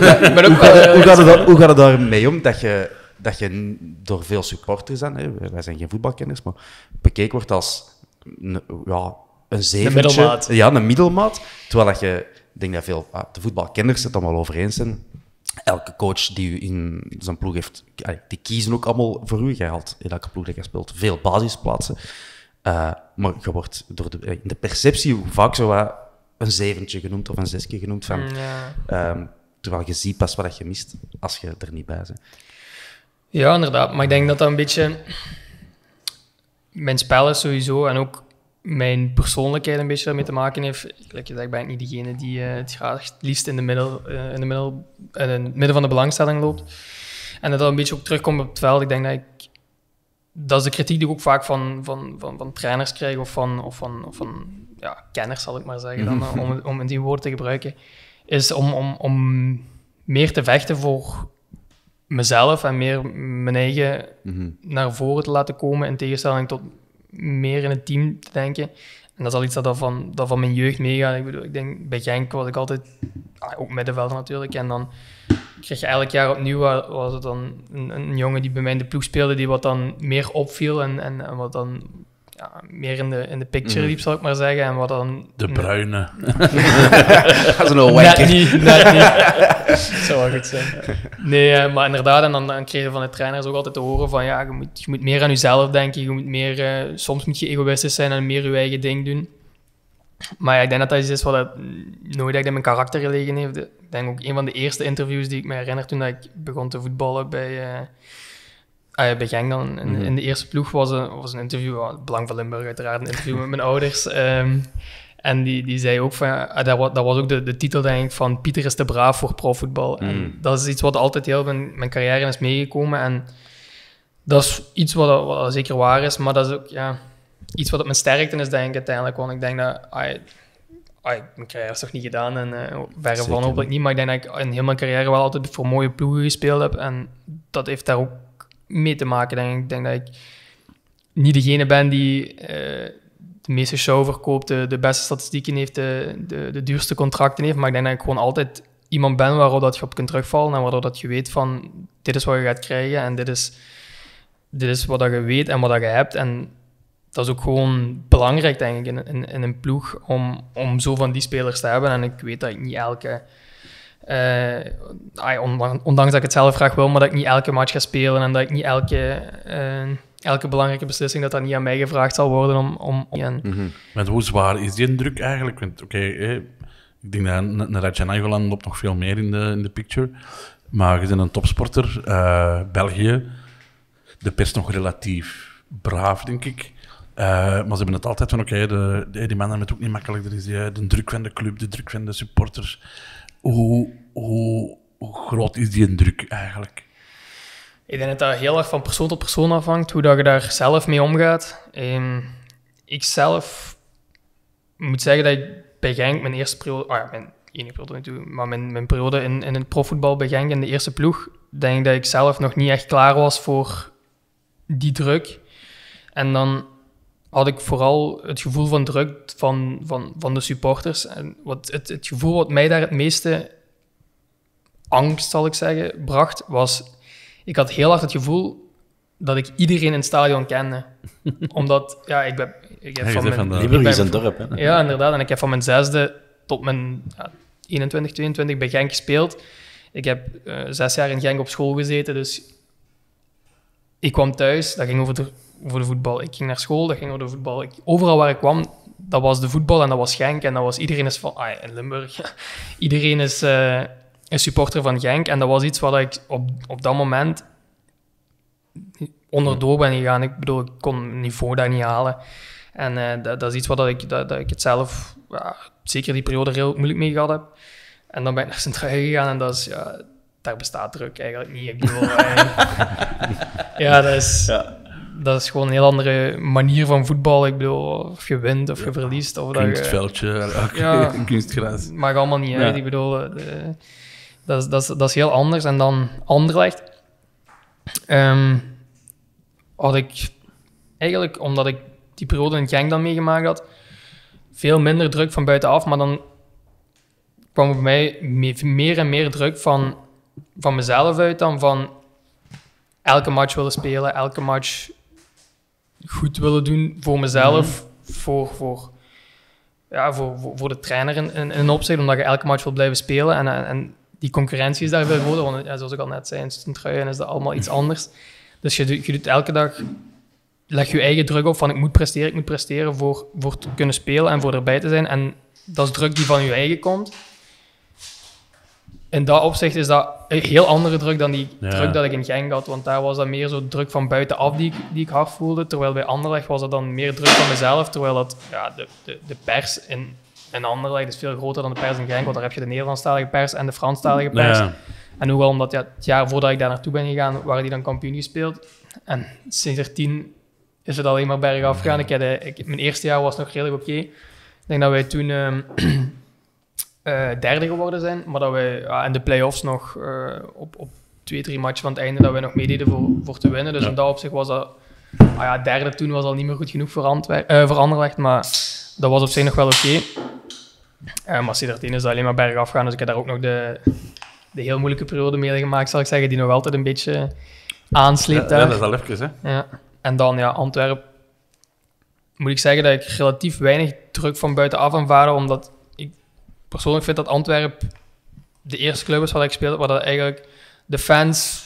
hoe gaat het daar mee om dat je door veel supporters dan, wij zijn geen voetbalkenners, maar bekeken wordt als een 7. Een middelmaat. Ja, een middelmaat. Terwijl dat je, ik denk dat veel de voetbalkenners het allemaal over eens zijn. Elke coach die u in zijn ploeg heeft, die kiezen ook allemaal voor u. Jij haalt in elke ploeg dat je speelt veel basisplaatsen. Maar je wordt in de perceptie vaak zo wat een 7 genoemd of een 6 genoemd. Van, terwijl je ziet pas wat je mist als je er niet bij bent. Ja, inderdaad. Maar ik denk dat dat een beetje... Mijn spel is sowieso en ook mijn persoonlijkheid een beetje daarmee te maken heeft. Gelijk gezegd, ben ik niet degene die het graag het liefst in het midden van de belangstelling loopt. En dat een beetje ook terugkomt op het veld. Ik denk dat is de kritiek die ik ook vaak van trainers krijg of van kenners, zal ik maar zeggen, dan, om die woorden te gebruiken, is om meer te vechten voor mezelf en meer mijn eigen naar voren te laten komen in tegenstelling tot meer in het team te denken. En dat is al iets dat van mijn jeugd meegaat. Ik bedoel, ik denk, bij Genk was ik altijd, ook middenvelder natuurlijk, en dan kreeg je elk jaar opnieuw, was het dan een jongen die bij mij in de ploeg speelde, die wat dan meer opviel en wat dan meer in de picture liep, zal ik maar zeggen. En wat dan... De bruine. Dat is een wanker. Net niet. Zou wel goed zijn. Nee, maar inderdaad, en dan kreeg je van de trainers ook altijd te horen van je moet meer aan jezelf denken, je moet meer... soms moet je egoïstisch zijn en meer je eigen ding doen. Maar ja, ik denk dat dat iets is wat nooit echt in mijn karakter gelegen heeft. Ik denk ook een van de eerste interviews die ik me herinner toen ik begon te voetballen bij Genk dan, in de eerste ploeg, was een interview, Belang van Limburg uiteraard, een interview met mijn ouders. En die zei ook van, dat was ook de titel denk ik van Pieter is te braaf voor profvoetbal. En dat is iets wat altijd heel mijn carrière is meegekomen. En dat is iets wat zeker waar is, maar dat is ook iets wat op mijn sterkte is denk ik uiteindelijk. Want ik denk dat, mijn carrière is toch niet gedaan en verre van hopelijk niet, maar ik denk dat ik in heel mijn carrière wel altijd voor mooie ploegen gespeeld heb. En dat heeft daar ook mee te maken, denk ik. Ik denk dat ik niet degene ben die de meeste show verkoopt, de beste statistieken heeft, de duurste contracten heeft, maar ik denk dat ik gewoon altijd iemand ben waarop dat je op kunt terugvallen en waardoor dat je weet van dit is wat je gaat krijgen en dit is wat dat je weet en wat dat je hebt. En dat is ook gewoon belangrijk, denk ik, in een ploeg om zo van die spelers te hebben. En ik weet dat ik niet elke... ondanks dat ik het zelf graag wil, maar dat ik niet elke match ga spelen en dat ik niet elke belangrijke beslissing dat niet aan mij gevraagd zal worden om Maar hoe zwaar is die druk eigenlijk? Want ik denk dat een Raja Nainggolan loopt nog veel meer in de picture. Maar je bent een topsporter. België, de pers nog relatief braaf, denk ik. Maar ze hebben het altijd van, die mannen hebben het ook niet makkelijk. Er is de druk van de club, de druk van de supporters. Hoe groot is die druk eigenlijk? Ik denk dat dat heel erg van persoon tot persoon afhangt, hoe dat je daar zelf mee omgaat. Ik zelf moet zeggen dat ik bij Genk mijn eerste periode... mijn enige periode natuurlijk, maar mijn periode in het profvoetbal bij Genk in de eerste ploeg, denk ik dat ik zelf nog niet echt klaar was voor die druk. En dan had ik vooral het gevoel van druk van de supporters. En het gevoel wat mij daar het meeste angst, zal ik zeggen, bracht, was... Ik had heel hard het gevoel dat ik iedereen in het stadion kende. Omdat, ik heb van mijn... Limburg is een dorp, hè? Ja, inderdaad. En ik heb van mijn 6e tot mijn 21, 22 bij Genk gespeeld. Ik heb 6 jaar in Genk op school gezeten, dus... Ik kwam thuis, dat ging over de voetbal. Ik ging naar school, dat ging over de voetbal. Overal waar ik kwam, dat was de voetbal en dat was Genk. En dat was iedereen is van... in Limburg. Iedereen is een supporter van Genk. En dat was iets wat ik op dat moment onderdoor ben gegaan. Ik bedoel, ik kon het niveau daar niet halen. En dat is iets wat ik het zelf, zeker die periode, heel moeilijk mee gehad heb. En dan ben ik naar Sint-Truiden gegaan en dat is... daar bestaat druk eigenlijk niet. Ik bedoel, dat is gewoon een heel andere manier van voetbal. Ik bedoel, of je wint of je verliest. Of kunstveldje, kunstgras. Maakt allemaal niet uit. Ik bedoel, dat is heel anders. En dan Anderlecht had ik eigenlijk, omdat ik die periode in Genk dan meegemaakt had, veel minder druk van buitenaf. Maar dan kwam er bij mij meer en meer druk van mezelf uit dan van elke match willen spelen, elke match goed willen doen voor mezelf, voor de trainer in een opzicht, omdat je elke match wil blijven spelen en die concurrentie is daar veel groter, want zoals ik al net zei, in Sint-Truiden is dat allemaal iets anders. Dus je doet elke dag, leg je eigen druk op van ik moet presteren voor te kunnen spelen en voor erbij te zijn en dat is druk die van je eigen komt. In dat opzicht is dat een heel andere druk dan die druk dat ik in Genk had. Want daar was dat meer zo druk van buitenaf die ik hard voelde. Terwijl bij Anderlecht was dat dan meer druk van mezelf. Terwijl dat, de pers in Anderlecht is veel groter dan de pers in Genk. Want daar heb je de Nederlandstalige pers en de Franstalige pers. Ja. En hoewel, omdat het jaar voordat ik daar naartoe ben gegaan, waren die dan kampioen gespeeld. En sinds 10 is het alleen maar bergaf gegaan. Mijn eerste jaar was nog redelijk oké. Ik denk dat wij toen... derde geworden zijn, maar dat wij in de play-offs nog op 2-3 matchen van het einde dat wij nog meededen voor te winnen. Dus in dat opzicht was dat... derde toen was al niet meer goed genoeg voor Anderlecht, maar dat was op zich nog wel oké. Maar sinds 10 is dat alleen maar bergaf gaan, dus ik heb daar ook nog de heel moeilijke periode meegemaakt, zal ik zeggen, die nog altijd een beetje aansleept daar. Ja, dat is al even, hè? Ja. En dan, Antwerpen, moet ik zeggen dat ik relatief weinig druk van buitenaf aanvaarde, omdat persoonlijk vind dat Antwerpen de eerste club is waar ik speelde, waar dat eigenlijk de fans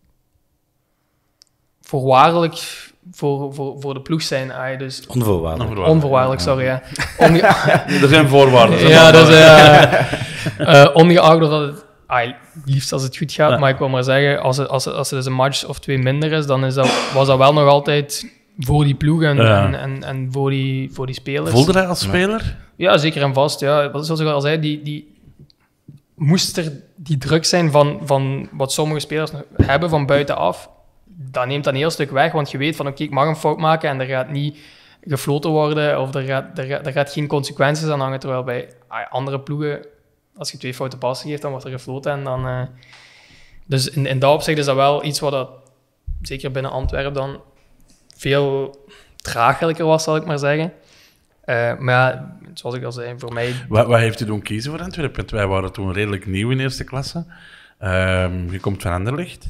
voorwaardelijk voor de ploeg zijn. Dus onvoorwaardelijk, sorry. Ja. Er zijn voorwaarden. Ja, dat is ongeacht dat het liefst als het goed gaat, maar ik wil maar zeggen, als er dus een match of 2 minder is, dan was dat wel nog altijd voor die ploeg en voor die spelers. Voelde dat als speler? Ja, zeker en vast. Ja. Zoals ik al zei, die moest er die druk zijn van wat sommige spelers hebben van buitenaf. Dat neemt dan een heel stuk weg, want je weet van oké, ik mag een fout maken en er gaat niet gefloten worden of er gaat geen consequenties aan hangen. Terwijl bij andere ploegen, als je 2 foute passen geeft, dan wordt er gefloten. En dan, dus in dat opzicht is dat wel iets wat dat, zeker binnen Antwerpen dan veel draaglijker was, zal ik maar zeggen. Maar zoals ik al zei, voor mij... Wat heeft u doen kiezen voor Antwerpen? Want wij waren toen redelijk nieuw in eerste klasse. Je komt van Anderlecht.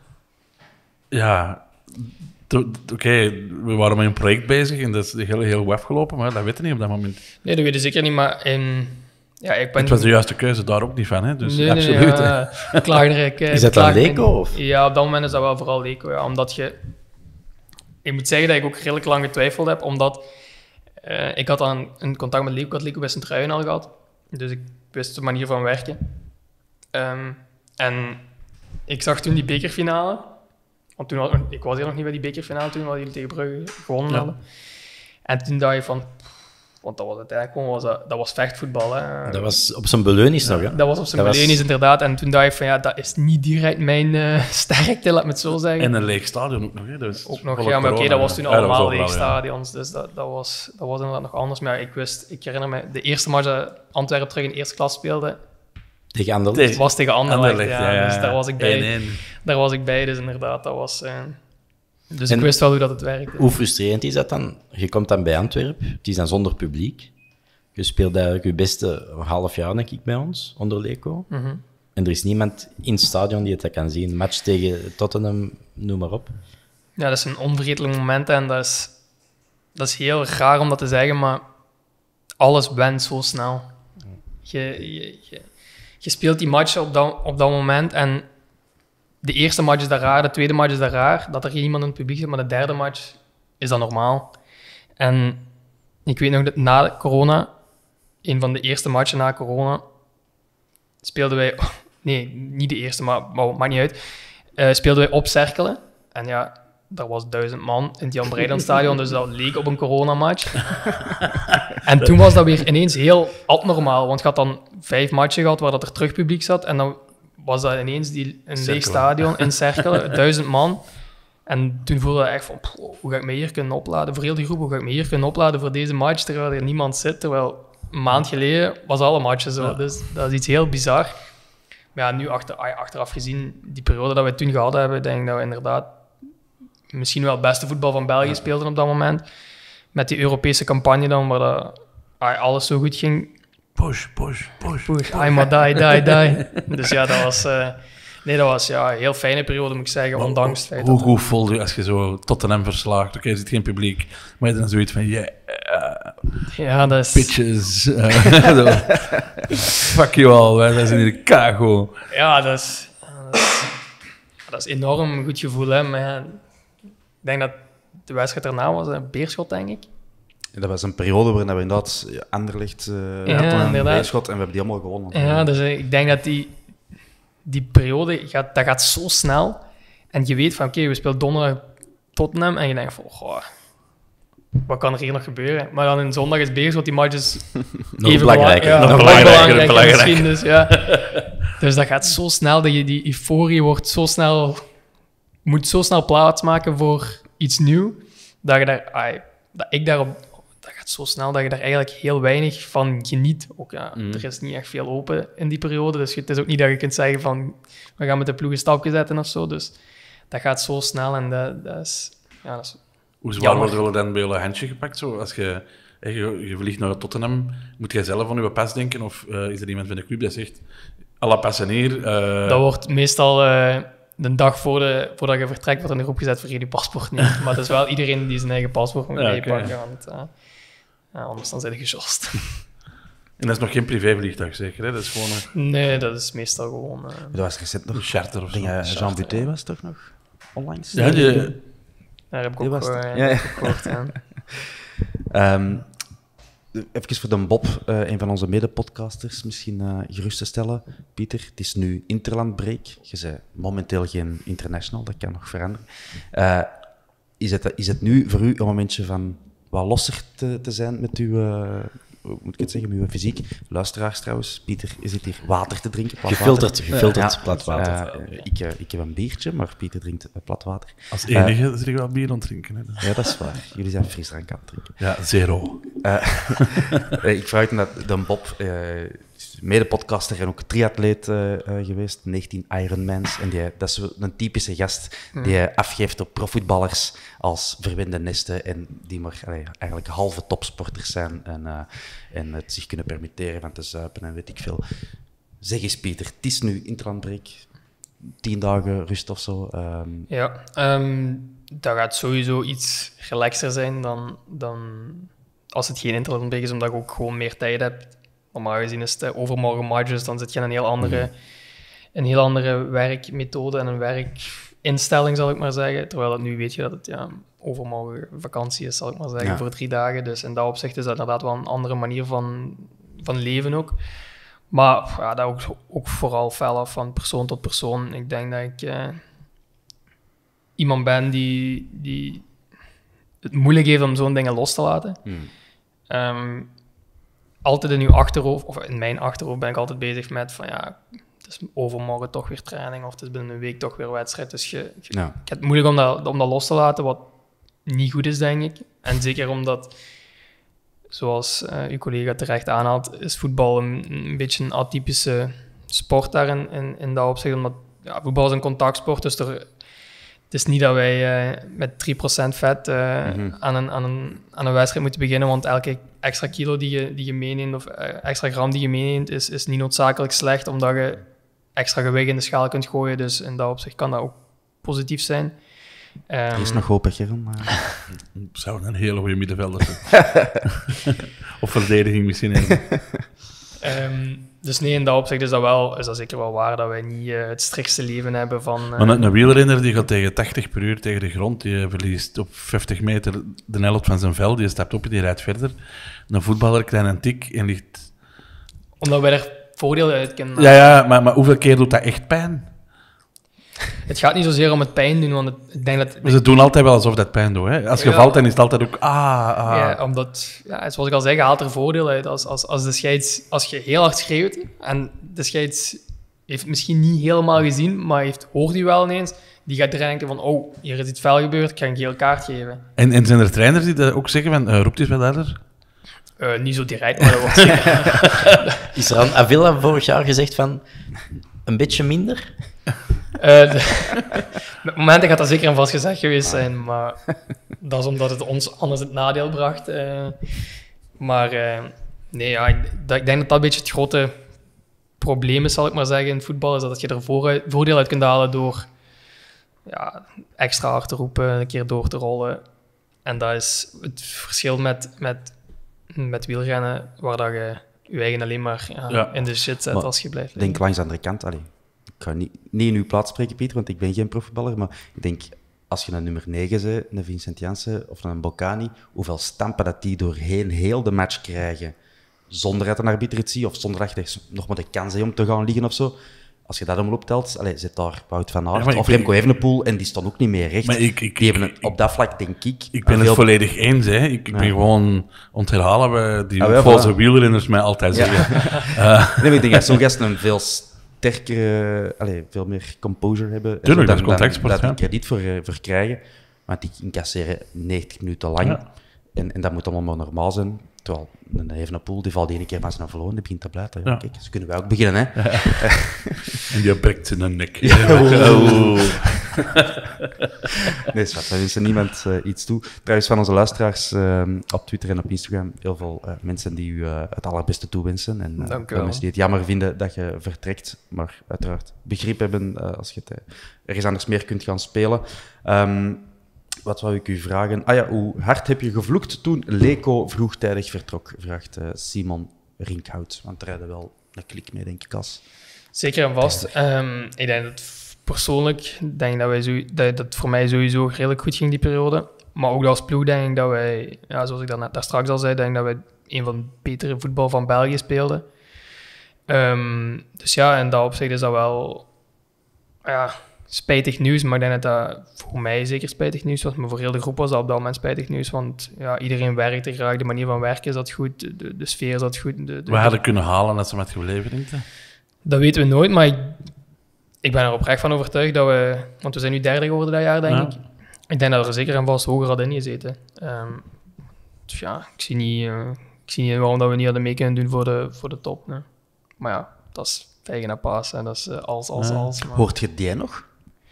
Ja, oké, we waren met een project bezig en dat is heel goed afgelopen, maar dat weten we niet op dat moment. Nee, dat weet ik zeker niet, maar... ik ben... Het was de juiste keuze daar ook niet van, hè? Dus nee, absoluut. Is dat dan Leco? Of? Ja, op dat moment is dat wel vooral Leco, ja, omdat je... ik moet zeggen dat ik ook redelijk lang getwijfeld heb, omdat ik had dan een contact met Lico. Ik had Lico bij Sint-Truiden al gehad. Dus ik wist de manier van werken. En ik zag toen die bekerfinale. Want ik was hier nog niet bij die bekerfinale toen, jullie tegen Brugge gewonnen hadden. En toen dacht je van... Want dat was uiteindelijk gewoon... Dat was vechtvoetbal, hè. Dat was op zijn beleunis nog, hè? Dat was op zijn beleunis, inderdaad. En toen dacht ik van, ja, dat is niet direct mijn sterkte, laat me het zo zeggen. En een leeg stadion ook nog, hè? Dus ook nog, ja, maar oké, dat was toen allemaal leeg stadions. Dus dat was inderdaad nog anders. Maar ja, ik herinner me, de eerste match dat Antwerpen terug in eerste klas speelde... Tegen Anderlecht? Het was tegen Anderlecht, ja. Dus daar was ik bij. 1-1. Daar was ik bij, dus inderdaad, dat was... Dus ik wist wel hoe dat het werkte. Hoe frustrerend is dat dan? Je komt dan bij Antwerpen, het is dan zonder publiek. Je speelt eigenlijk je beste half jaar, denk ik, bij ons, onder Leco. Mm-hmm. En er is niemand in het stadion die het dat kan zien. Match tegen Tottenham, noem maar op. Ja, dat is een onvergetelijk moment en dat is heel raar om dat te zeggen, maar alles went zo snel. Je speelt die match op dat moment en de eerste match is dat raar, de tweede match is dat raar, dat er geen iemand in het publiek zit, maar de derde match is dat normaal. En ik weet nog dat na corona, een van de eerste matchen na corona, speelden wij... Nee, niet de eerste, maar maakt niet uit. Speelden wij op Cerkelen. En ja, daar was 1000 man in het Jan Breidel-stadion, dus dat leek op een coronamatch. En toen was dat weer ineens heel abnormaal, want je had dan 5 matchen gehad waar dat er terug publiek zat, en dan was dat ineens een leeg stadion in Cerkelen, 1000 man. En toen voelde ik echt van, hoe ga ik me hier kunnen opladen? Voor heel die groep, hoe ga ik me hier kunnen opladen voor deze match, terwijl er niemand zit, terwijl een maand geleden was alle matchen zo. Ja. Dus dat is iets heel bizar. Maar ja, nu achteraf gezien, die periode dat we toen gehad hebben, denk ik dat we inderdaad misschien wel het beste voetbal van België speelden op dat moment. Met die Europese campagne dan, waar dat, alles zo goed ging. Push. I must die. Dus ja, dat was... dat was een heel fijne periode, moet ik zeggen, maar ondanks het feit hoe goed voelde je als je zo Tottenham verslaagt? Oké, er zit geen publiek, maar je dan zoiets van, ja, dat is... Bitches. Fuck you all, wij zijn hier kago. Ja, dat is enorm goed gevoel, hè. Maar ja, ik denk dat de wedstrijd daarna was een Beerschot, denk ik. Dat was een periode waarin we inderdaad Anderlecht inderdaad. Beerschot en we hebben die allemaal gewonnen. Ja, dus ik denk dat die periode gaat zo snel. En je weet van, oké, we spelen donderdag Tottenham. En je denkt van, wat kan er hier nog gebeuren? Maar dan in zondag is Beerschot, die match is nog even belangrijker. Nog belangrijker misschien. Dus, ja. Dus dat gaat zo snel, dat je die euforie moet zo snel plaatsmaken voor iets nieuws. Dat gaat zo snel dat je daar eigenlijk heel weinig van geniet. Ook, er is niet echt veel open in die periode, dus het is ook niet dat je kunt zeggen van we gaan met de ploeg een stapje zetten of zo. Dus dat gaat zo snel en dat is... Hoe zwaar worden we dan bij jullie handje gepakt? Zo, als je vliegt naar Tottenham, moet jij zelf aan je pas denken? Of is er iemand van de club die zegt, à la passanier... Dat wordt meestal... de dag voordat je vertrekt, wordt in de groep gezet voor je paspoort niet. Maar het is wel iedereen die zijn eigen paspoort moet meepakken. Anders dan zijn ze gejost. En dat is nog geen privévliegtuig, zeker? Hè? Dat is gewoon Nee, dat is meestal gewoon... Dat was recent nog een charter of zo. Jean Buté was toch nog onlangs? Ja, daar heb ik ook gehoord. Even voor de Bob, een van onze mede-podcasters, misschien gerust te stellen. Pieter, het is nu interlandbreak. Je bent momenteel geen international, dat kan nog veranderen. Is het nu voor u een momentje van wat losser te zijn met uw, hoe moet ik het zeggen, met uw fysiek? Luisteraars trouwens, Pieter zit hier water te drinken. Gefilterd plat water. Ik heb een biertje, maar Pieter drinkt plat water. Als enige zit ik wel bier aan het drinken. Hè, dus. Ja, dat is waar. Jullie zijn frisdrank aan het drinken. Ja, zero. Ik vraag me dat Bob, mede-podcaster en ook triatleet geweest, 19 Ironmans. En dat is een typische gast die afgeeft op profvoetballers als verwende nesten en die maar eigenlijk halve topsporters zijn en het zich kunnen permitteren van te zuipen en weet ik veel. Zeg eens, Pieter, het is nu interlandbreak, 10 dagen rust of zo. Dat gaat sowieso iets relaxer zijn dan als het geen interlandbreak is, omdat je ook gewoon meer tijd hebt. Normaal gezien is het overmorgen match, dus dan zit je in een heel andere werkmethode en een werkinstelling, zal ik maar zeggen. Terwijl dat nu weet je dat het overmorgen vakantie is, zal ik maar zeggen, voor 3 dagen. Dus in dat opzicht is dat inderdaad wel een andere manier van leven ook. Maar ja, dat ook vooral fel af van persoon tot persoon. Ik denk dat ik iemand ben die het moeilijk heeft om zo'n dingen los te laten. Altijd in uw achterhoofd, of in mijn achterhoofd, ben ik altijd bezig met van ja, het is overmorgen toch weer training of het is binnen een week toch weer wedstrijd. Dus ik heb het moeilijk om dat los te laten, wat niet goed is, denk ik. En zeker omdat, zoals uw collega terecht aanhaalt, is voetbal een beetje een atypische sport daarin in dat opzicht. Omdat voetbal is een contactsport, dus het is niet dat wij met 3% vet aan een wedstrijd moeten beginnen, want elke extra kilo die je meeneemt of extra gram die je meeneemt is niet noodzakelijk slecht, omdat je extra gewicht in de schaal kunt gooien. Dus in dat opzicht kan dat ook positief zijn. Er is nog hoop, Geron. Zou een hele goede middenvelder zijn. Of verdediging misschien. Dus nee, in dat opzicht is dat zeker wel waar, dat wij niet het striktste leven hebben van... Maar een wielrenner die gaat tegen 80 per uur tegen de grond, die verliest op 50 meter de helft van zijn vel, die stapt op en die rijdt verder. Een voetballer krijgt een tik en ligt... Omdat wij er voordeel uit kunnen... Ja, maar hoeveel keer doet dat echt pijn? Het gaat niet zozeer om het pijn doen, want ik denk dat... Ze doen altijd wel alsof dat pijn doet. Hè? Als je valt, dan is het altijd ook... Ja, omdat, zoals ik al zei, je haalt er voordeel uit. Als je heel hard schreeuwt en de scheids heeft het misschien niet helemaal gezien, maar hoort u wel ineens, die gaat denken van, oh, hier is iets fel gebeurd, ik ga een geel kaart geven. En zijn er trainers die dat ook zeggen van, roept eens wat harder? Niet zo direct, maar dat wordt zeker. Is er aan Avila vorig jaar gezegd van, een beetje minder? Met momenten gaat dat zeker een vastgezegd geweest zijn, maar dat is omdat het ons anders het nadeel bracht. Nee, ik denk dat dat een beetje het grote probleem is, zal ik maar zeggen, in het voetbal, is dat je er voordeel uit kunt halen door extra hard te roepen, een keer door te rollen. En dat is het verschil met wielrennen, waar dat je eigen alleen maar in de shit zet als je blijft liggen. Denk langs de andere kant, ik ga niet in uw plaats spreken, Pieter, want ik ben geen profvoetballer, maar ik denk, als je een nummer 9 bent, een Vincent Janssen of een Bolkani, hoeveel stampen dat die doorheen heel de match krijgen, zonder dat een arbiter het ziet, of zonder dat je nog maar de kans hebt om te gaan liggen of zo. Als je dat allemaal optelt, zit daar Wout van Aert of Remco Evenepoel, en die staan ook niet meer recht. Maar die hebben het op dat vlak, denk ik... Ik ben het volledig eens. Hè. Ik ben gewoon onthalen die volse wielrenners mij altijd zeggen. Nee, ik denk dat zo'n gasten een veel sterkere, veel meer composure hebben. Tuurlijk, dat is contactsport. Daar krediet voor krijgen. Want die incasseren 90 minuten lang. Ja. En dat moet allemaal maar normaal zijn. Terwijl een Evenepoel, die valt 1 keer maar zijn verloren, die begint te blijten. Ja. Kijk, zo kunnen wij ook beginnen, hè. Ja. En die breekt in een nek. Ja. Nee, schat, daar is er niemand iets toe. Trouwens, van onze luisteraars op Twitter en op Instagram, heel veel mensen die u het allerbeste toewensen. En mensen die het jammer vinden dat je vertrekt, maar uiteraard begrip hebben als je het ergens anders meer kunt gaan spelen. Wat wou ik u vragen? Hoe hard heb je gevloekt toen Leko vroegtijdig vertrok? Vraagt Simon Rinkhout. Want daar hadden wel een klik mee, denk ik, als... Zeker en vast. Ik denk dat persoonlijk, dat het voor mij sowieso redelijk goed ging die periode. Maar ook als ploeg denk ik dat wij, zoals ik daar straks al zei, denk ik dat wij een van de betere voetbal van België speelden. Dus ja, in dat opzicht is dat wel... spijtig nieuws, maar ik denk dat dat voor mij zeker spijtig nieuws was, maar voor heel de groep was dat op dat moment spijtig nieuws, want iedereen werkte graag, de manier van werken zat goed, de sfeer zat goed. We hadden kunnen halen als ze met gebleven, denk je? Dat weten we nooit, maar ik ben er oprecht van overtuigd dat we, want we zijn nu 3e geworden dat jaar, denk ik. Ik denk dat er zeker en vast hoger hadden ingezeten. Dus ik zie niet waarom dat we niet hadden mee kunnen doen voor de top. Nee. Maar ja, dat is vijgen naar paas en dat is als. Maar... Hoort je die nog?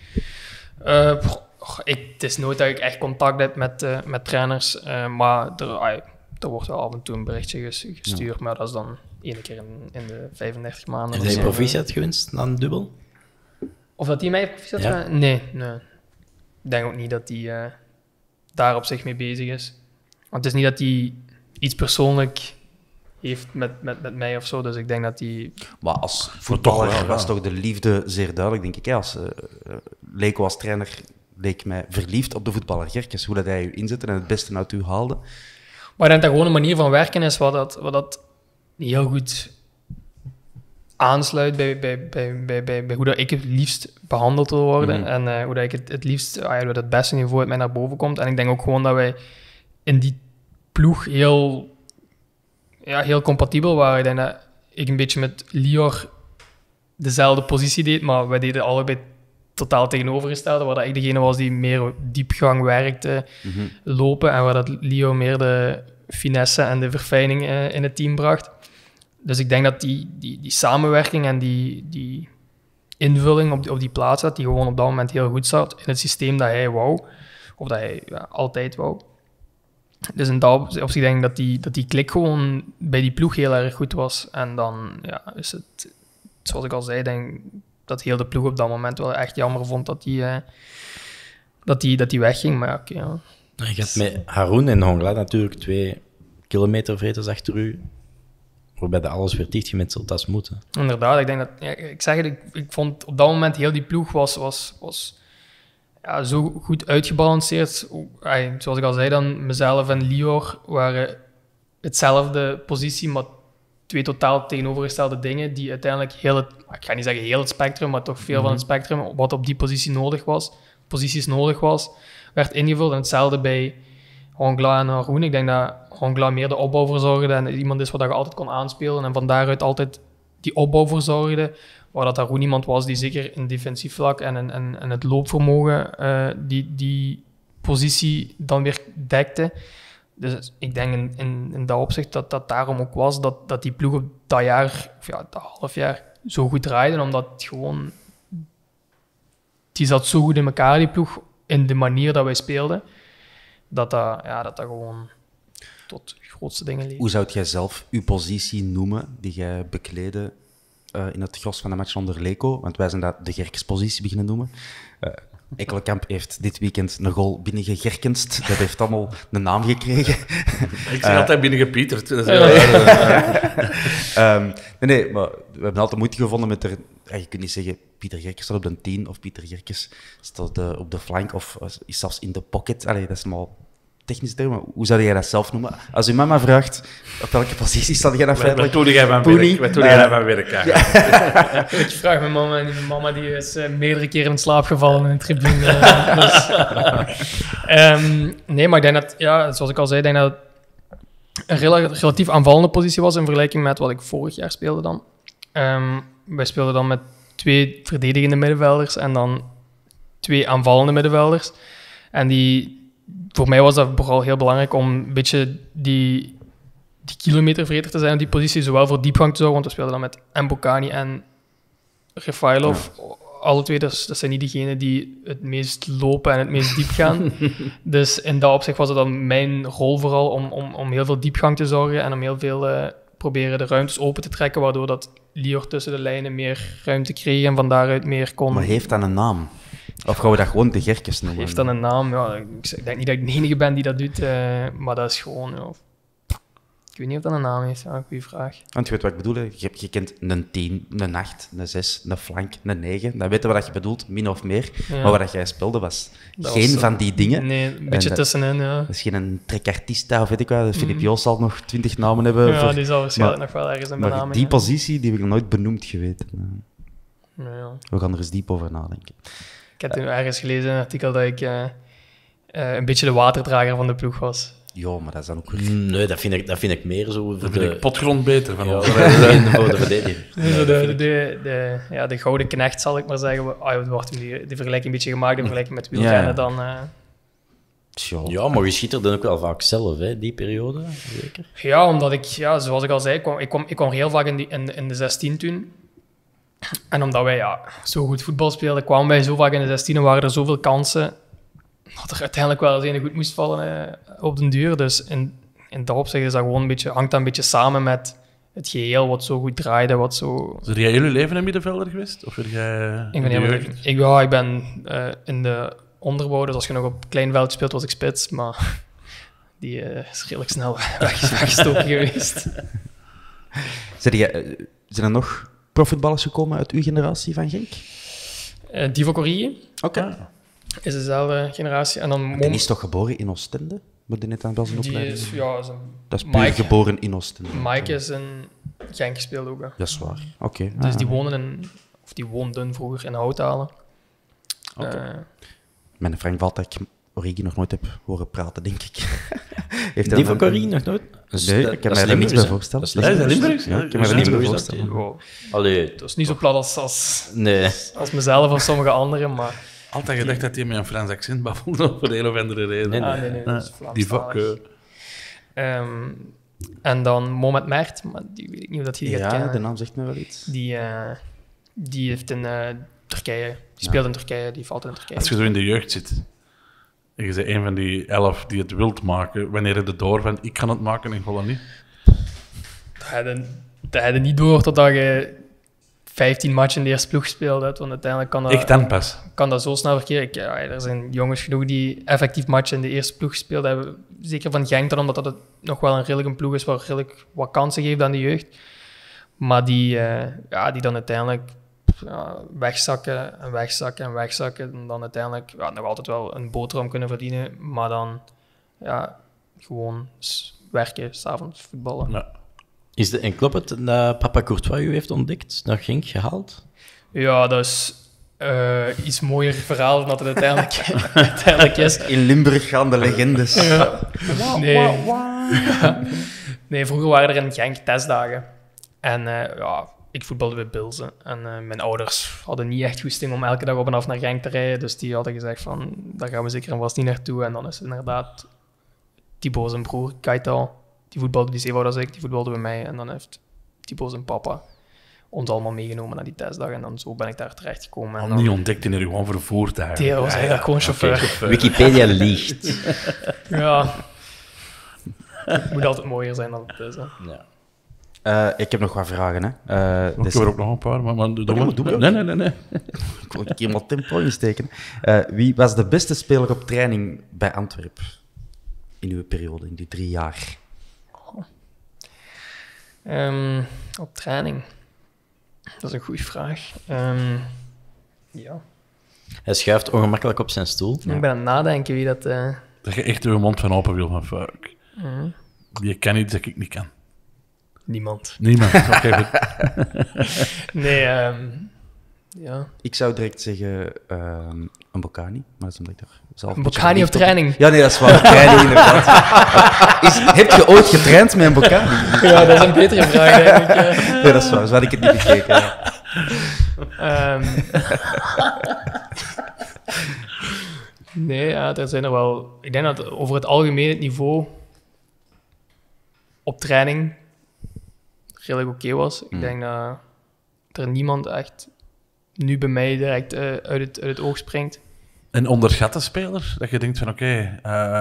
Het is nooit dat ik echt contact heb met trainers, maar er wordt wel af en toe een berichtje gestuurd, maar dat is dan 1 keer in de 35 maanden. Heb je proficiat gewenst na een dubbel? Of dat hij mij proficiat gewenst? Nee. Ik denk ook niet dat hij daar op zich mee bezig is. Want het is niet dat hij iets persoonlijk heeft met mij of zo, dus ik denk dat hij... Maar als voetballer was toch de liefde zeer duidelijk, denk ik. Als Leko als trainer leek mij verliefd op de voetballer Gerkes. Hoe dat hij u inzette en het beste uit u haalde. Maar ik denk dat gewoon een manier van werken is wat dat heel goed aansluit bij hoe dat ik het liefst behandeld wil worden. En hoe dat ik het liefst, hoe dat het beste niveau uit mij naar boven komt. En ik denk ook gewoon dat wij in die ploeg heel compatibel waren. Ik denk dat ik een beetje met Lior dezelfde positie deed, maar wij deden allebei totaal tegenovergestelde, waar dat ik degene was die meer diepgang werkte, lopen, en waar dat Leo meer de finesse en de verfijning in het team bracht. Dus ik denk dat die samenwerking en die invulling op die plaats, dat die gewoon op dat moment heel goed zat in het systeem dat hij wou, of dat hij altijd wou. Dus in dat opzicht denk ik dat die klik gewoon bij die ploeg heel erg goed was. En dan is het, zoals ik al zei, denk dat heel de ploeg op dat moment wel echt jammer vond dat die wegging. Maar oké, ja. Je had met Haroun en Hongla natuurlijk 2 kilometerveters achter u, waarbij de alles werd dichtgemetseld als moeten. Inderdaad, ik denk dat... Ja, ik zeg het, ik vond op dat moment heel die ploeg was zo goed uitgebalanceerd. Zoals ik al zei, dan mezelf en Lior waren hetzelfde positie, maar 2 totaal tegenovergestelde dingen die uiteindelijk ik ga niet zeggen heel het spectrum, maar toch veel van het spectrum wat op die posities nodig was, werd ingevuld. En hetzelfde bij Hongla en Haroun. Ik denk dat Hongla meer de opbouw verzorgde en iemand is wat je altijd kon aanspelen en van daaruit altijd die opbouw verzorgde, waar dat Haroun iemand was die zeker in defensief vlak en het loopvermogen die positie dan weer dekte. Dus ik denk in dat opzicht dat daarom ook was dat die ploeg op dat jaar, of dat half jaar, zo goed draaide, omdat het gewoon... Die zat zo goed in elkaar, die ploeg, in de manier dat wij speelden, dat gewoon tot grootste dingen leek. Hoe zou jij zelf uw positie noemen die jij bekleedde in het gros van de match onder Leco? Want wij zijn dat de Gerkes-positie beginnen noemen. Ekkelenkamp heeft dit weekend een goal binnengegerkenst. Dat heeft allemaal een naam gekregen. Ik zeg altijd binnengepieterd. Nee, maar we hebben altijd moeite gevonden met je kunt niet zeggen, Pieter Gerkes staat op de 10 of Pieter Gerkes staat op de flank of is zelfs in de pocket. Allee, dat is maar technische termen. Hoe zou jij dat zelf noemen? Als uw mama vraagt, op welke positie staat jij dat feitelijk? Wat doe jij van werk? Ik vraag mijn mama, en mijn mama die is meerdere keren in slaap gevallen in de tribune. Nee, maar ik denk dat, zoals ik al zei, ik denk dat het een relatief aanvallende positie was in vergelijking met wat ik vorig jaar speelde dan. Wij speelden dan met 2 verdedigende middenvelders en dan 2 aanvallende middenvelders. En voor mij was dat vooral heel belangrijk om een beetje die kilometervreter te zijn op die positie, zowel voor diepgang te zorgen, want we speelden dan met Mbokani en Refailov. Ja. Alle 2, dat zijn niet diegenen die het meest lopen en het meest diep gaan. Dus in dat opzicht was het dan mijn rol vooral om heel veel diepgang te zorgen en om heel veel proberen de ruimtes open te trekken, waardoor dat Lior tussen de lijnen meer ruimte kreeg en van daaruit meer kon... Maar heeft dat een naam? Of gaan we dat gewoon de Gerkes noemen? Heeft dat een naam? Ja, ik denk niet dat ik de enige ben die dat doet, maar dat is gewoon... Ja. Ik weet niet of dat een naam heeft. Ja, goeie vraag. Want je weet wat ik bedoel, hè? Je kent een 10, een 8, een 6, een flank, een 9. Dan weten we wat je bedoelt, min of meer. Ja. Maar wat jij speelde was geen van die dingen. Nee, een beetje tussenin, ja. Dat is geen trekartista of weet ik wat. Filip Joos zal nog 20 namen hebben. Ja, die zal waarschijnlijk nog wel ergens een benaming. Maar die positie, die heb ik nog nooit benoemd geweten. Ja. We gaan er eens diep over nadenken. Ik heb toen ergens gelezen in een artikel dat ik een beetje de waterdrager van de ploeg was. Ja, maar dat is dan ook... Nee, dat vind ik meer zo... Dat vind ik potgrond beter van ons. Voor de verdediger. De gouden knecht, zal ik maar zeggen. Er wordt die vergelijking een beetje gemaakt in vergelijking met wielrennen dan... Ja, maar je schitterde ook wel vaak zelf, hè, die periode, zeker? Ja, omdat ik, zoals ik al zei, ik kwam heel vaak in de 16 toen. En omdat wij zo goed voetbal speelden, kwamen wij zo vaak in de 16 en waren er zoveel kansen dat er uiteindelijk wel eens een goed moest vallen op den duur. Dus in dat opzicht is dat gewoon hangt dat een beetje samen met het geheel wat zo goed draaide. Wat zo... Is jij jullie leven een middenvelder geweest? Of ben jij ik ben in de onderbouw, dus als je nog op klein veld speelt, was ik spits, maar die is redelijk snel weggestoken geweest. Zijn er nog profvoetballers gekomen uit uw generatie van Genk? Divock Origi. Oké. Is dezelfde generatie. En dan Die is toch geboren in Oostende? Moet die net aan wel zijn die opleiding? is, ja, is een, Dat is puur Mike. geboren in Oostende. Mike is in Genk gespeeld ook. Hè. Dat is waar. Oké. Dus die woonden vroeger in Houthalen. Mijn Frank valt dat ik Origi nog nooit heb horen praten, denk ik. Heeft Die van Corrie nog nooit? Nee, ik heb mij er niets bij voorstellen. Dat is Limburgs? Ja, ik heb mij er niets bij voorstellen. Wow. Allee, Dat is niet zo plat als nee. mezelf of sommige anderen, maar... Altijd gedacht dat hij met een Frans accent babbelde voor de een of andere reden. Nee, nee, dat is Die Vlaamstalig. En dan Mohamed Mert, maar die weet ik niet of dat je die gaat Ja, kennen. de naam zegt me wel iets. Die heeft in Turkije, die speelt in Turkije, die valt in Turkije. Als je zo in de jeugd zit en je bent een van die 11 die het wilt maken, wanneer je er door van ik kan het maken en gewoon niet. Dat had je niet door totdat je 15 matchen in de eerste ploeg speelt. Hè, want uiteindelijk Ik dan pas. kan dat zo snel verkeren. Er zijn jongens genoeg die effectief matchen in de eerste ploeg gespeeld hebben. Zeker van Genk dan, omdat dat nog wel een redelijke ploeg is waar redelijk wat kansen geeft aan de jeugd. Maar die dan uiteindelijk wegzakken en dan uiteindelijk nog altijd wel een boterham kunnen verdienen, maar dan gewoon werken, 's avonds voetballen. Ja. En klopt het dat papa Courtois u heeft ontdekt, naar Genk gehaald? Ja, dat is iets mooier verhaal dan dat het uiteindelijk is. In Limburg gaan de legendes. Nee, vroeger waren er in Genk testdagen. En ik voetbalde bij Bilzen. En mijn ouders hadden niet echt goesting om elke dag op en af naar Genk te rijden. Dus die hadden gezegd van, daar gaan we zeker en vast niet naartoe. En dan is het inderdaad Thibaut zijn broer, Kaital. Die voetbalde die zeewoud als ik, die voetbalde bij mij. En dan heeft Thibaut zijn papa ons allemaal meegenomen naar die testdag. En dan zo ben ik daar terecht gekomen. Al niet ontdekt in er gewoon voor vervoertuigen. Die was eigenlijk gewoon chauffeur. Wikipedia liegt. Ja. Het moet altijd mooier zijn dan het is. Hè. Ja. Ik heb nog wat vragen. Hè. Ik heb er ook nog een paar, maar doe maar. doe maar. Nee. Ik wil een keer wat tempo insteken. Wie was de beste speler op training bij Antwerpen in uw periode, in die 3 jaar? Op training? Dat is een goede vraag. Ja. Hij schuift ongemakkelijk op zijn stoel. Ik ben aan het nadenken wie dat... Dat je echt je mond van open wil van fuck. Je kan iets dat ik niet kan. Niemand. Niemand. Oké, goed. Nee, ja. Ik zou direct zeggen een Bocani, maar dat is omdat ik daar zelf Een Bocani op training? Ja, nee, dat is waar. Training inderdaad. Heb je ooit getraind met een Bocani? Ja, dat is een betere vraag, denk ik. Nee, dat is waar. Zo had ik het niet bekeken. Ja. Nee, er zijn er wel... Ik denk dat over het algemeen het niveau op training redelijk oké was. Ik denk dat er niemand echt nu bij mij direct uit het oog springt. En onderschatte speler? Dat je denkt van oké...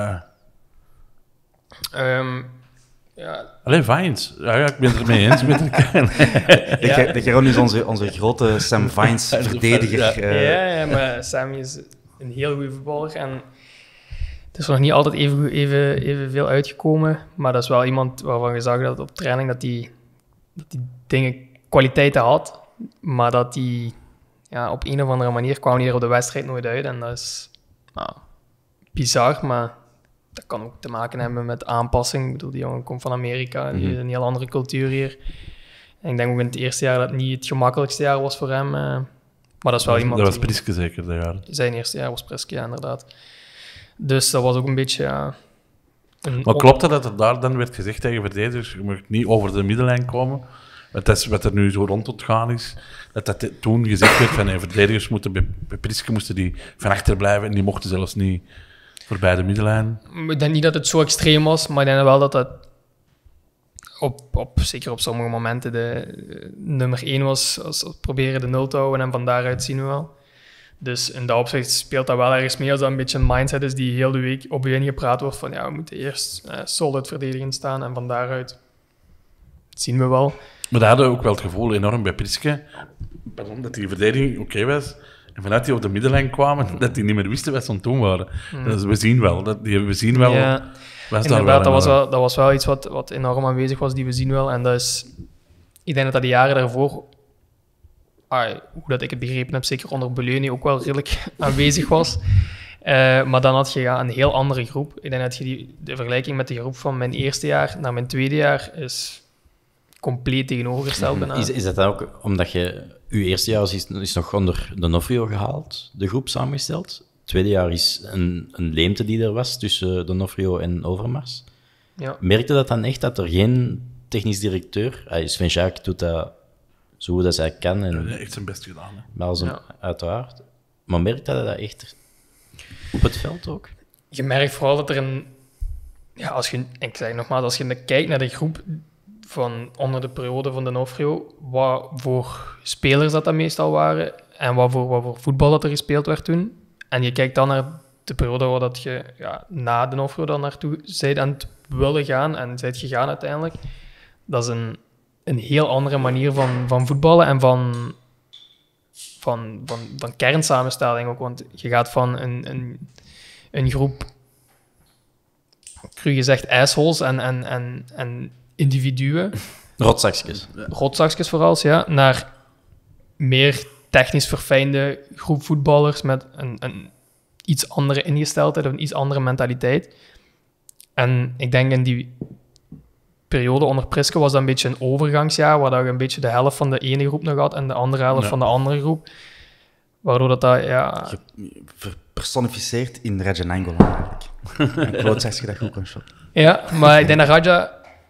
Alleen Vines. Ja, ik ben het ermee eens met elkaar. De Geron is onze grote Sam Vines verdediger. Ja, maar Sammy is een heel goede voetballer en het is nog niet altijd even veel uitgekomen, maar dat is wel iemand waarvan je zag dat op training dat die dingen kwaliteiten had, maar dat die op een of andere manier kwam hier op de wedstrijd nooit uit en dat is bizar, maar dat kan ook te maken hebben met aanpassing. Ik bedoel, die jongen komt van Amerika, die heeft een heel andere cultuur hier. En ik denk ook in het eerste jaar dat het niet het gemakkelijkste jaar was voor hem. Maar dat is wel iemand... Dat was Priske zeker, dat jaar. Zijn eerste jaar was Priske, ja, inderdaad. Dus dat was ook een beetje... Maar klopt het dat er daar dan werd gezegd tegen verdedigers, je mag niet over de middenlijn komen? Dat is wat er nu zo rond het gaan is. Dat toen gezegd werd van verdedigers moeten bij Priske moesten die van achter blijven en die mochten zelfs niet voorbij de middenlijn. Ik denk niet dat het zo extreem was, maar ik denk wel dat dat zeker op sommige momenten de nummer 1 was. Als we proberen de 0 te houden en van daaruit zien we wel. Dus in dat opzicht speelt dat wel ergens mee als dat een beetje een mindset is die heel de week op je ingepraat wordt van we moeten eerst solid verdedigend staan en van daaruit dat zien we wel. Maar daar hadden we ook wel het gevoel enorm bij Priske, dat die verdediging oké was. En vanuit die op de middenlijn kwamen, dat die niet meer wisten wat ze aan het doen waren. Dus we zien wel. Ja, inderdaad, dat was wel iets wat enorm aanwezig was, die we zien wel. En dat is, ik denk dat de jaren daarvoor, hoe dat ik het begrepen heb, zeker onder Beleuni ook wel redelijk aanwezig was. Maar dan had je een heel andere groep. Ik denk dat je de vergelijking met de groep van mijn eerste jaar naar mijn tweede jaar is compleet tegenovergesteld bijna. Is dat dan ook omdat je eerste jaar is nog onder D'Onofrio gehaald, de groep samengesteld? Tweede jaar is een leemte die er was tussen D'Onofrio en Overmars. Ja. Merkte dat dan echt dat er geen technisch directeur... Sven Schaak doet dat zo goed als hij kan. En, Hij heeft echt zijn best gedaan. Hè. maar Ja. uiteraard. Maar merkte dat echt op het veld ook? Je merkt vooral dat er ik zeg nogmaals, als je kijkt naar de groep van onder de periode van D'Onofrio, wat voor spelers dat meestal waren en wat voor voetbal dat er gespeeld werd toen, en je kijkt dan naar de periode waar dat je na D'Onofrio dan naartoe bent aan het willen gaan en bent gegaan uiteindelijk, dat is een heel andere manier van voetballen en van kernsamenstelling ook, want je gaat van een groep, cru gezegd, assholes en individuen, rotzakjes vooral, naar meer technisch verfijnde groep voetballers met een iets andere ingesteldheid of een iets andere mentaliteit. En ik denk in die periode onder Priske was dat een beetje een overgangsjaar, waar je een beetje de helft van de ene groep nog had en de andere helft van de andere groep. Waardoor dat Verpersonificeerd in Raja Nainggolan eigenlijk. En Claude zegt je dat goed kan shotten. Ja, maar ik denk dat Raja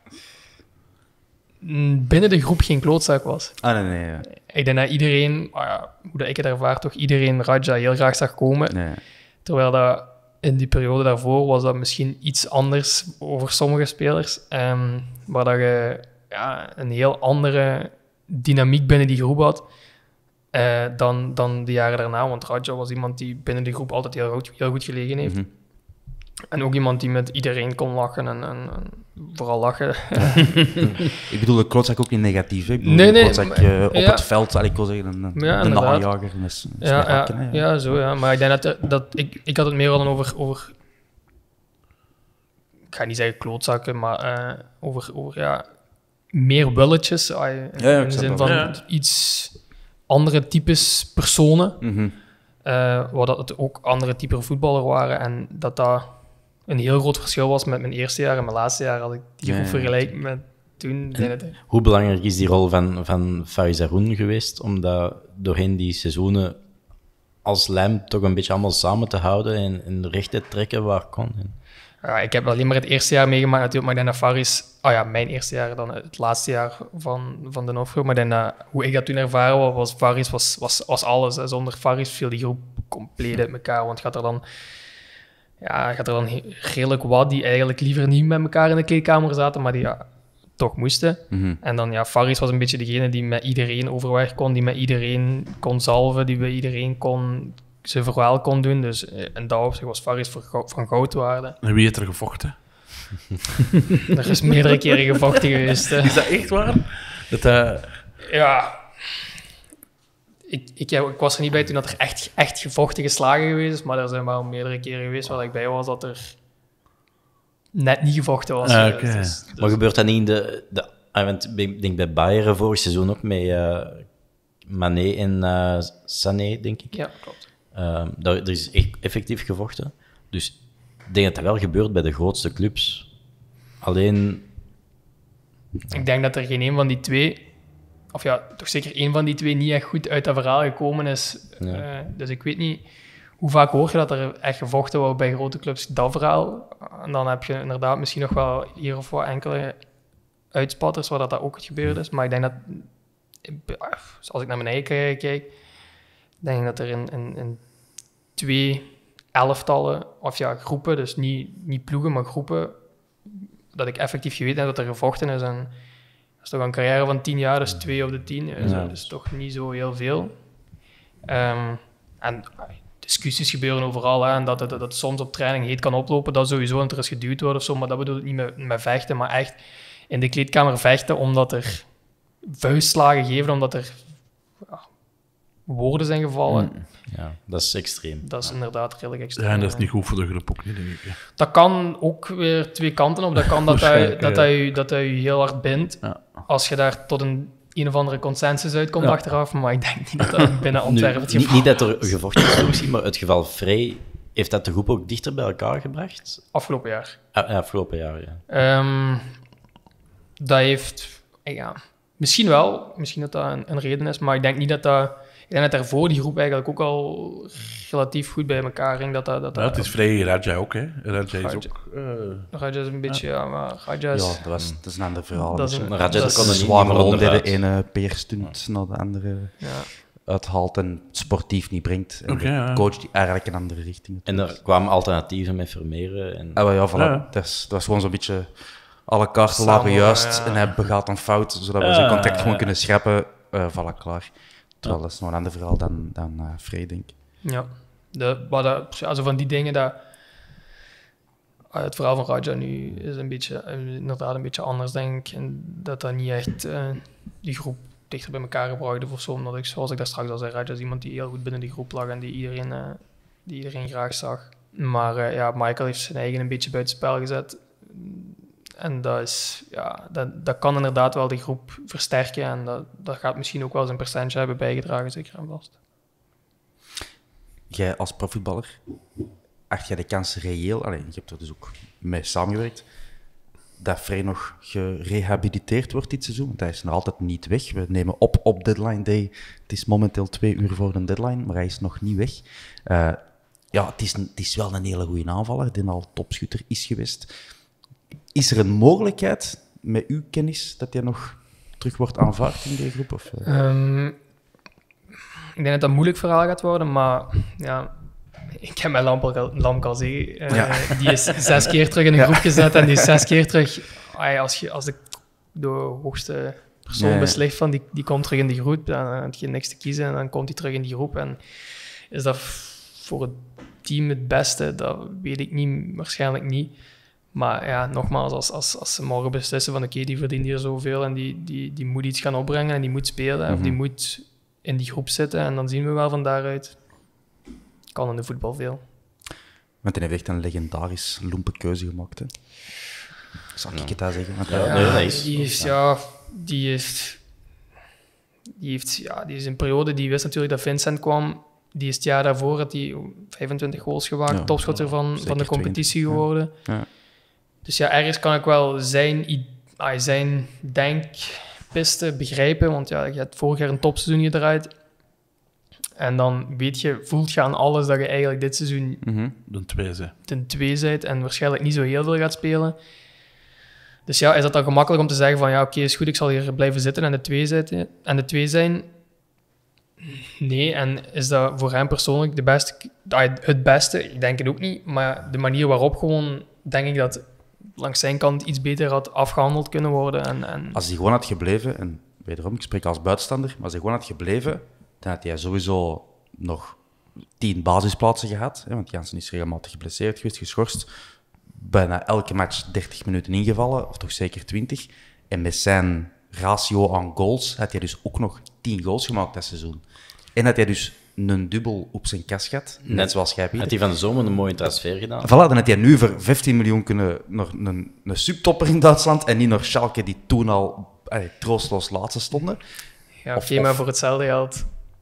binnen de groep geen klootzak was. Nee. Ja. Ik denk dat iedereen, hoe dat ik het ervaar, toch iedereen Raja heel graag zag komen. Nee. Terwijl dat in die periode daarvoor was dat misschien iets anders over sommige spelers. Waar dat je een heel andere dynamiek binnen die groep had dan de jaren daarna. Want Raja was iemand die binnen de groep altijd heel goed gelegen heeft. Mm-hmm. En ook iemand die met iedereen kon lachen en vooral lachen. Ik bedoel de klootzak ook in negatief. Hè? Ik bedoel, Nee, de klootzak op ja. het veld, ik wil zeggen, een inderdaad. najager. Maar ik denk dat ik had het meer al over ik ga niet zeggen klootzakken, maar over meer willetjes. In de zin van iets andere types personen. Mm-hmm. Waar dat het ook andere typen voetballer waren. En dat een heel groot verschil was met mijn eerste jaar en mijn laatste jaar. Als ik die groep vergelijk met toen. Hoe belangrijk is die rol van Faris Haroun geweest om dat doorheen die seizoenen als lijm toch een beetje allemaal samen te houden en recht te trekken waar kon? Ik heb alleen maar het eerste jaar meegemaakt natuurlijk, maar ik denk dat Faris... mijn eerste jaar, dan het laatste jaar van D'Onofrio. Maar ik denk dat, hoe ik dat toen ervaren was Faris was alles. Hè. Zonder Faris viel die groep compleet uit elkaar. Want gaat er dan redelijk wat die eigenlijk liever niet met elkaar in de kleedkamer zaten, maar die toch moesten. Mm-hmm. En dan, Faris was een beetje degene die met iedereen overweg kon, die met iedereen kon zalven, die bij iedereen zijn verhaal kon doen. Dus in dat opzicht was Faris van goud waarde. En wie heeft er gevochten? Er is meerdere keren gevochten geweest. Is dat echt waar? Ja. Ik was er niet bij toen dat er echt gevochten geslagen geweest is, maar er zijn wel meerdere keren geweest waar ik bij was dat er net niet gevochten was. Okay. Maar gebeurt dat niet in want ik denk bij Bayern vorig seizoen ook met Mané en Sané, denk ik. Ja, klopt. Er is echt effectief gevochten. Dus ik denk dat dat wel gebeurt bij de grootste clubs. Alleen... Ik denk dat er geen een van die twee, of toch zeker één van die twee, niet echt goed uit dat verhaal gekomen is. Ja. Dus ik weet niet hoe vaak hoor je dat er echt gevochten wordt bij grote clubs, dat verhaal. En dan heb je inderdaad misschien nog wel hier of wat enkele uitspatters waar dat ook het gebeurd is. Maar ik denk dat, als ik naar mijn eigen kijk, denk ik dat er in 2 elftallen, of groepen, dus niet ploegen, maar groepen, dat ik effectief geweten heb dat er gevochten is. En dat is toch een carrière van 10 jaar, dus 2 op de 10. Dat is toch niet zo heel veel. En discussies gebeuren overal, hè, en dat het soms op training heet kan oplopen, dat sowieso, en er is geduwd wordt of zo, maar dat bedoel ik niet met vechten, maar echt in de kleedkamer vechten, omdat er vuistslagen geven, omdat er woorden zijn gevallen. Ja, dat is extreem. Dat is inderdaad redelijk extreem. Ja, en dat is niet goed voor de groep ook niet, denk ik. Hè. Dat kan ook weer 2 kanten op. Dat kan dat je heel hard bindt. Ja. Als je daar tot een of andere consensus uitkomt achteraf. Maar ik denk niet dat dat binnen Antwerpen het geval Niet dat er gevochten is, misschien, maar het geval Frey Heeft dat de groep ook dichter bij elkaar gebracht? Afgelopen jaar. Afgelopen jaar, ja. Dat heeft... Ja, misschien wel. Misschien dat dat een reden is. Maar ik denk niet dat dat... Ik denk dat daarvoor die groep eigenlijk ook al relatief goed bij elkaar ging. Het is vrij Raja ook, hè. Raja is ook... Raja is een beetje... Ja, maar Raja is... Ja, dat is een ander verhaal. Dat is een- Raja dat kon is er niet zware meer loon die de onderuit. ene peerstunt naar de andere Ja. uithaalt en sportief niet brengt. En Oké, de ja. coach die eigenlijk een andere richting. En er kwamen alternatieven met Vermeeren. En... Ah, ja, voilà. Ja. Dat was gewoon zo'n beetje... Alle kaarten Samen, lagen juist ja. en hij begaat een fout, zodat we zijn contract gewoon kunnen schrappen. Voilà, klaar. Terwijl dat is nog een ander verhaal dan Frey, denk ik. Ja. Zo van die dingen dat... Het verhaal van Raja nu is inderdaad een beetje anders, denk ik. En dat niet echt die groep dichter bij elkaar gebracht heeft of zo. Omdat zoals ik daar straks al zei, Raja is iemand die heel goed binnen die groep lag en die iedereen graag zag. Maar Michael heeft zijn eigen een beetje buitenspel gezet. En dat kan inderdaad wel de groep versterken. En dat gaat misschien ook wel zijn percentage hebben bijgedragen, zeker en vast. Jij als profvoetballer, acht jij de kans reëel, je hebt er dus ook mee samengewerkt, dat Frey nog gerehabiliteerd wordt dit seizoen? Want hij is nog altijd niet weg. We nemen op deadline day. Het is momenteel 2 uur voor de deadline, maar hij is nog niet weg. Het is wel een hele goede aanvaller, die al topschutter is geweest. Is er een mogelijkheid, met uw kennis, dat hij nog terug wordt aanvaard in die groep? Of, Ik denk dat dat een moeilijk verhaal gaat worden, maar ja, ik heb met Lamkalzee, die is 6 keer terug in een groep gezet en die is 6 keer terug. Als de hoogste persoon beslist van die komt terug in die groep, dan heb je niks te kiezen en dan komt hij terug in die groep. En is dat voor het team het beste? Dat weet ik niet, waarschijnlijk niet. Maar ja, nogmaals, als ze morgen beslissen van oké, die verdient hier zoveel en die moet iets gaan opbrengen en die moet spelen of die moet in die groep zitten en dan zien we wel van daaruit. Kan in de voetbal veel. Want hij heeft echt een legendarisch lompe keuze gemaakt. Hè? Zal ik het daar zeggen? Want, die is een periode, die wist natuurlijk dat Vincent kwam. Die is het jaar daarvoor, had hij 25 goals gemaakt, topschutter van de competitie 20, geworden. Ja. Dus ja, ergens kan ik wel zijn denkpiste begrijpen, want ja, je hebt vorig jaar een topseizoen gedraaid. En dan voelt je aan alles dat je eigenlijk dit seizoen ten 2 bent en waarschijnlijk niet zo heel veel gaat spelen. Dus ja, is dat dan gemakkelijk om te zeggen van ja, oké, is goed, ik zal hier blijven zitten en de 2 zijn? Nee, en is dat voor hem persoonlijk het beste? Ik denk het ook niet, maar de manier waarop gewoon, denk ik dat langs zijn kant iets beter had afgehandeld kunnen worden. En... Als hij gewoon had gebleven, en wederom, ik spreek als buitenstander, maar als hij gewoon had gebleven, dan had hij sowieso nog 10 basisplaatsen gehad. Hè, want Jansen is regelmatig geblesseerd geweest, geschorst. Bijna elke match 30 minuten ingevallen, of toch zeker 20. En met zijn ratio aan goals had hij dus ook nog 10 goals gemaakt dat seizoen. En had hij dus een dubbel op zijn kas gehad, net zoals jij, Pieter. Had hij van de zomer een mooie transfer gedaan? Voilà, dan had hij nu voor 15 miljoen kunnen naar een subtopper in Duitsland en niet naar Schalke, die toen al troosteloos laatste stonden. Ja, oké, maar voor hetzelfde geld,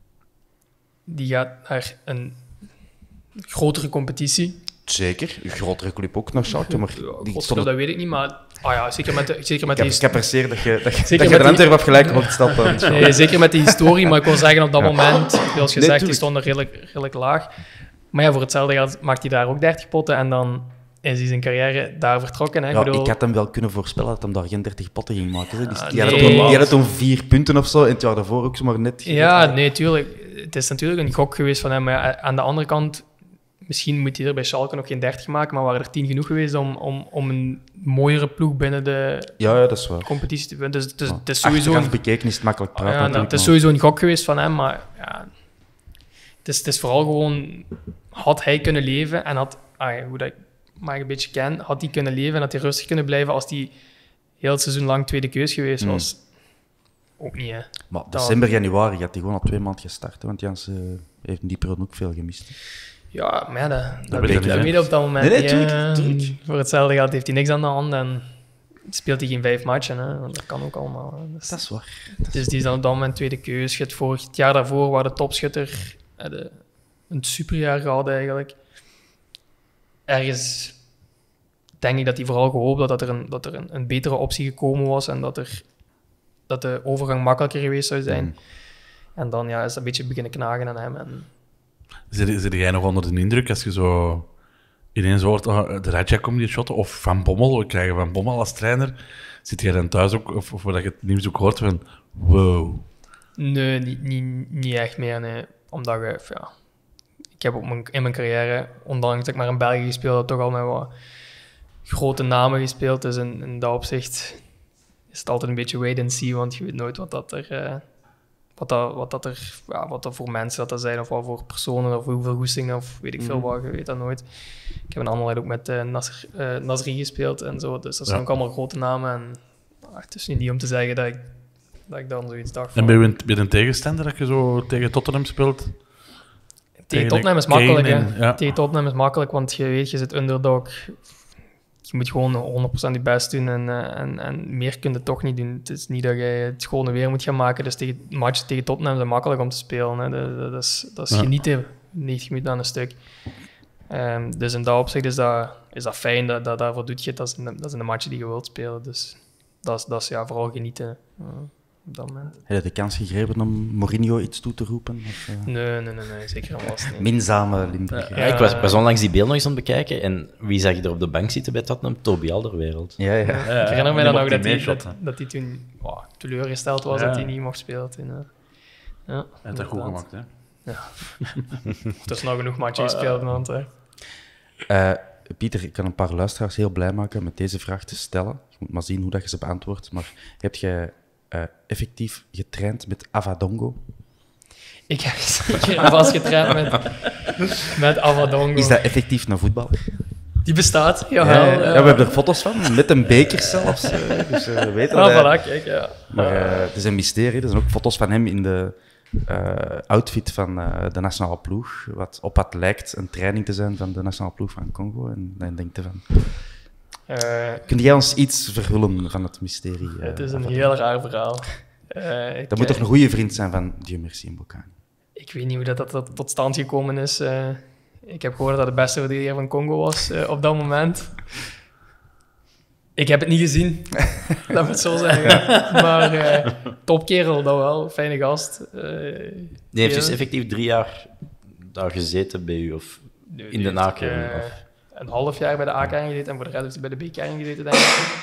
die gaat naar een grotere competitie. Zeker, een grotere club ook naar Schalke, maar die stonden... Dat weet ik niet, maar zeker met die... Ik apprecieer dat je de Antwerp op gelijk wordt gesteld. Nee, zeker met die historie, maar ik wil zeggen op dat moment, zoals gezegd, die stonden redelijk laag. Maar ja, voor hetzelfde geld maakt hij daar ook 30 potten en dan is hij zijn carrière daar vertrokken. Hè? Ik had hem wel kunnen voorspellen dat hij daar geen 30 potten ging maken. Hè. Die had toen 4 punten of zo, en het jaar daarvoor ook zomaar net... Ja, nee, tuurlijk. Het is natuurlijk een gok geweest van hem, maar aan de andere kant... Misschien moet hij er bij Schalke nog geen 30 maken, maar waren er 10 genoeg geweest om een mooiere ploeg binnen de dat is waar. competitie te vinden. Dus het is sowieso... Achteraf bekeken is het makkelijk praten. Het is sowieso een gok geweest van hem, maar ja, het is vooral gewoon... Had hij kunnen leven en hoe dat ik maar een beetje ken, had hij kunnen leven en had hij rustig kunnen blijven als hij heel het seizoen lang tweede keus geweest was. Ook niet, hè. Maar december, januari had hij gewoon al 2 maanden gestart, hè, want Jansen heeft in die periode ook veel gemist. Ja, maar dat weet je op dat moment. Nee, tuurlijk. Voor hetzelfde geld heeft hij niks aan de hand en speelt hij geen 5 matchen. Hè. Dat kan ook allemaal. Hè. Dat is waar. Dus die is dan op dat moment tweede keus. Het jaar daarvoor waren de topschutter een superjaar gehad eigenlijk. ergens denk ik dat hij vooral gehoopt had dat er een betere optie gekomen was en dat de overgang makkelijker geweest zou zijn. En dan is dat een beetje beginnen knagen aan hem. En... Zit jij nog onder de indruk als je zo ineens hoort, de Radja komt die shotten, of Van Bommel, we krijgen Van Bommel als trainer. Zit jij dan thuis ook, of dat je het nieuws ook hoort van, wow? Nee, niet echt meer, nee. Omdat ik heb in mijn carrière, ondanks dat ik maar in België gespeeld heb, toch al met wat grote namen gespeeld. Dus in dat opzicht is het altijd een beetje wait and see, want je weet nooit wat dat voor mensen dat zijn, of wat voor personen, of hoeveel goestingen, of weet ik veel wat, je weet dat nooit. Ik heb een andere ook met Nasri gespeeld en zo, dus dat zijn ook allemaal grote namen. En het is niet om te zeggen dat ik dan zoiets dacht van... En ben je een tegenstander dat je zo tegen Tottenham speelt? Tegen Tottenham is makkelijk, hè. Tegen Tottenham is makkelijk, want je weet, je zit underdog. Je moet gewoon 100% je best doen en meer kun je toch niet doen. Het is niet dat je het schone weer moet gaan maken. Dus matchen tegen Tottenham zijn makkelijk om te spelen. Hè. Dat is genieten, 90 minuten aan een stuk. Dus in dat opzicht is dat fijn, daarvoor doet je het. Dat zijn de matchen die je wilt spelen. Dus dat is vooral genieten op dat moment. Heb je de kans gegrepen om Mourinho iets toe te roepen? Of, Nee, zeker en vast niet. Minzame Limburg. Ja, ik was onlangs die beeld nog eens aan het bekijken en wie zag je er op de bank zitten bij Tottenham? Toby Alderweireld. Ja. Ik herinner me dan ook dat dat hij toen teleurgesteld was dat hij niet mocht spelen. Hij heeft dat goed gemaakt, hè? Ja. Er is nog genoeg matchen gespeeld, want... Pieter, ik kan een paar luisteraars heel blij maken met deze vraag te stellen. Je moet maar zien hoe dat je ze beantwoordt. Maar heb jij effectief getraind met Avadongo? Ik heb zeker vast getraind met Avadongo. Is dat effectief een voetballer? Die bestaat, Ja, we hebben er foto's van, met een beker zelfs. Dus we weten dat voilà, kijk, ja. Maar het is een mysterie. Er zijn ook foto's van hem in de outfit van de nationale ploeg, wat op wat lijkt een training te zijn van de nationale ploeg van Congo. En dan denk je van... kun jij ons iets verhullen van het mysterie? Het is een heel raar verhaal. Dat moet toch een goede vriend zijn van Dieu merci Mbokani? Ik weet niet hoe dat tot stand gekomen is. Ik heb gehoord dat de beste verdediger van Congo was op dat moment. Ik heb het niet gezien, dat moet het zo zeggen. Maar topkerel, dat wel. Fijne gast. Die heeft dus effectief 3 jaar daar gezeten bij u, of in de nakern? Een half jaar bij de A-kern gezeten en voor de rest heeft hij bij de B-kern gezeten, denk ik.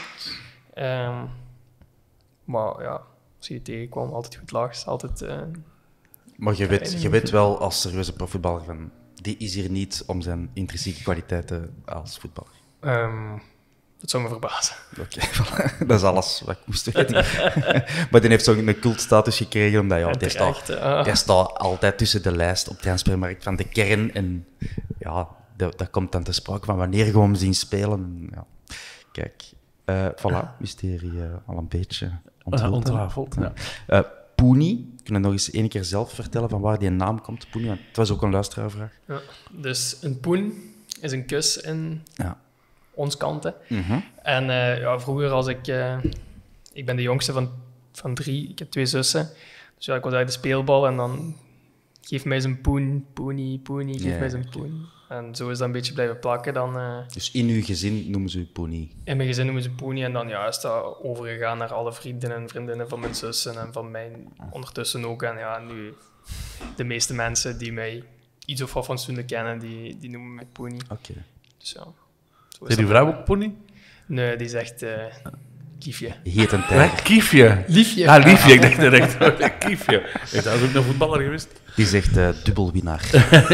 Maar ja, als je tegenkwam, altijd goed lag. Altijd... Maar je weet wel als serieuze profvoetballer van... Die is hier niet om zijn intrinsieke kwaliteiten als voetballer. Dat zou me verbazen. Oké, dat is alles wat ik moest weten. Maar die heeft zo'n cultstatus gekregen, omdat die staat altijd tussen de lijst op transfermarkt van de kern. En ja, dat komt dan te sprake van wanneer gaan we hem zien spelen. Ja. Kijk, voilà, mysterie al een beetje ontrafeld. Ja. Poenie, kun je nog eens één keer zelf vertellen van waar die naam komt, Poenie? Want het was ook een luisteraarvraag. Ja, dus een poen is een kus in ons kant. Hè. Mm-hmm. En vroeger als ik ben de jongste van 3, ik heb 2 zussen. Dus ja, ik was eigenlijk de speelbal en dan geef mij zijn poen, poenie, geef mij zijn poen. En zo is dat een beetje blijven plakken. Dan, dus in uw gezin noemen ze u Poenie? In mijn gezin noemen ze Poenie en dan is dat overgegaan naar alle vrienden en vriendinnen van mijn zussen en van mij ondertussen ook. En ja, nu de meeste mensen die mij iets of wat fatsoenlijk kennen, die noemen mij Poenie. Oké. Dus ja. Is die vrouw ook Pony? Nee, die zegt Kiefje. Heet een tijd. Kiefje? Liefje. Ah, Liefje, ik dacht direct. Kiefje. Dat is ook een voetballer geweest. Die zegt dubbelwinnaar.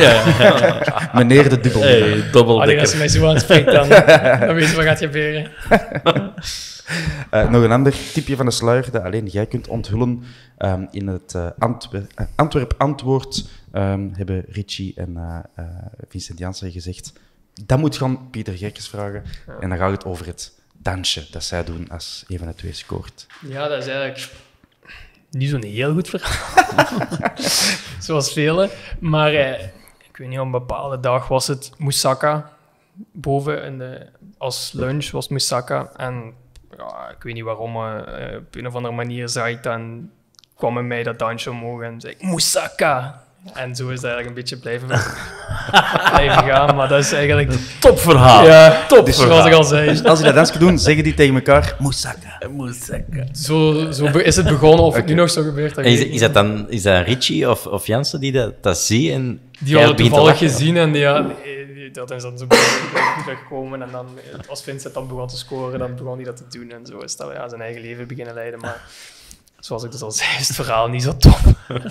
Ja. Meneer de dubbelwinnaar. Dubbeldekker. Als je mij zo aanspreekt, dan weet je wat gaat gebeuren. Nog een ander tipje van de sluier dat alleen jij kunt onthullen. In het Antwerp Antwoord hebben Richie en Vincent Janssen gezegd... Dat moet gaan Pieter Gerkes vragen. Ja. En dan gaat het over het dansje dat zij doen als een van de 2 scoort. Ja, dat is eigenlijk niet zo'n heel goed verhaal. Zoals velen. Maar ik weet niet, op een bepaalde dag was het moussaka. Boven als lunch was moussaka. En ja, ik weet niet waarom, op een of andere manier zag ik dan... kwam in mij dat dansje omhoog en zei ik, moussaka! En zo is dat eigenlijk een beetje blijven gaan. Maar dat is eigenlijk... Topverhaal. Ja, Dus zoals ik al zei. Als je dat dansje doen, zeggen die tegen elkaar... Moussaka. Zo is het begonnen. Of het nu nog zo gebeurt, dat En weet ik niet. is dat Richie of Jansen die dat ziet? En Die jij hadden begint te toevallig lachen? gezien en dat is dan zo teruggekomen. En dan, als Vincent dan begon te scoren, dan begon hij dat te doen. En zo is dat zijn eigen leven beginnen leiden. Maar zoals ik dus al zei, is het verhaal niet zo top.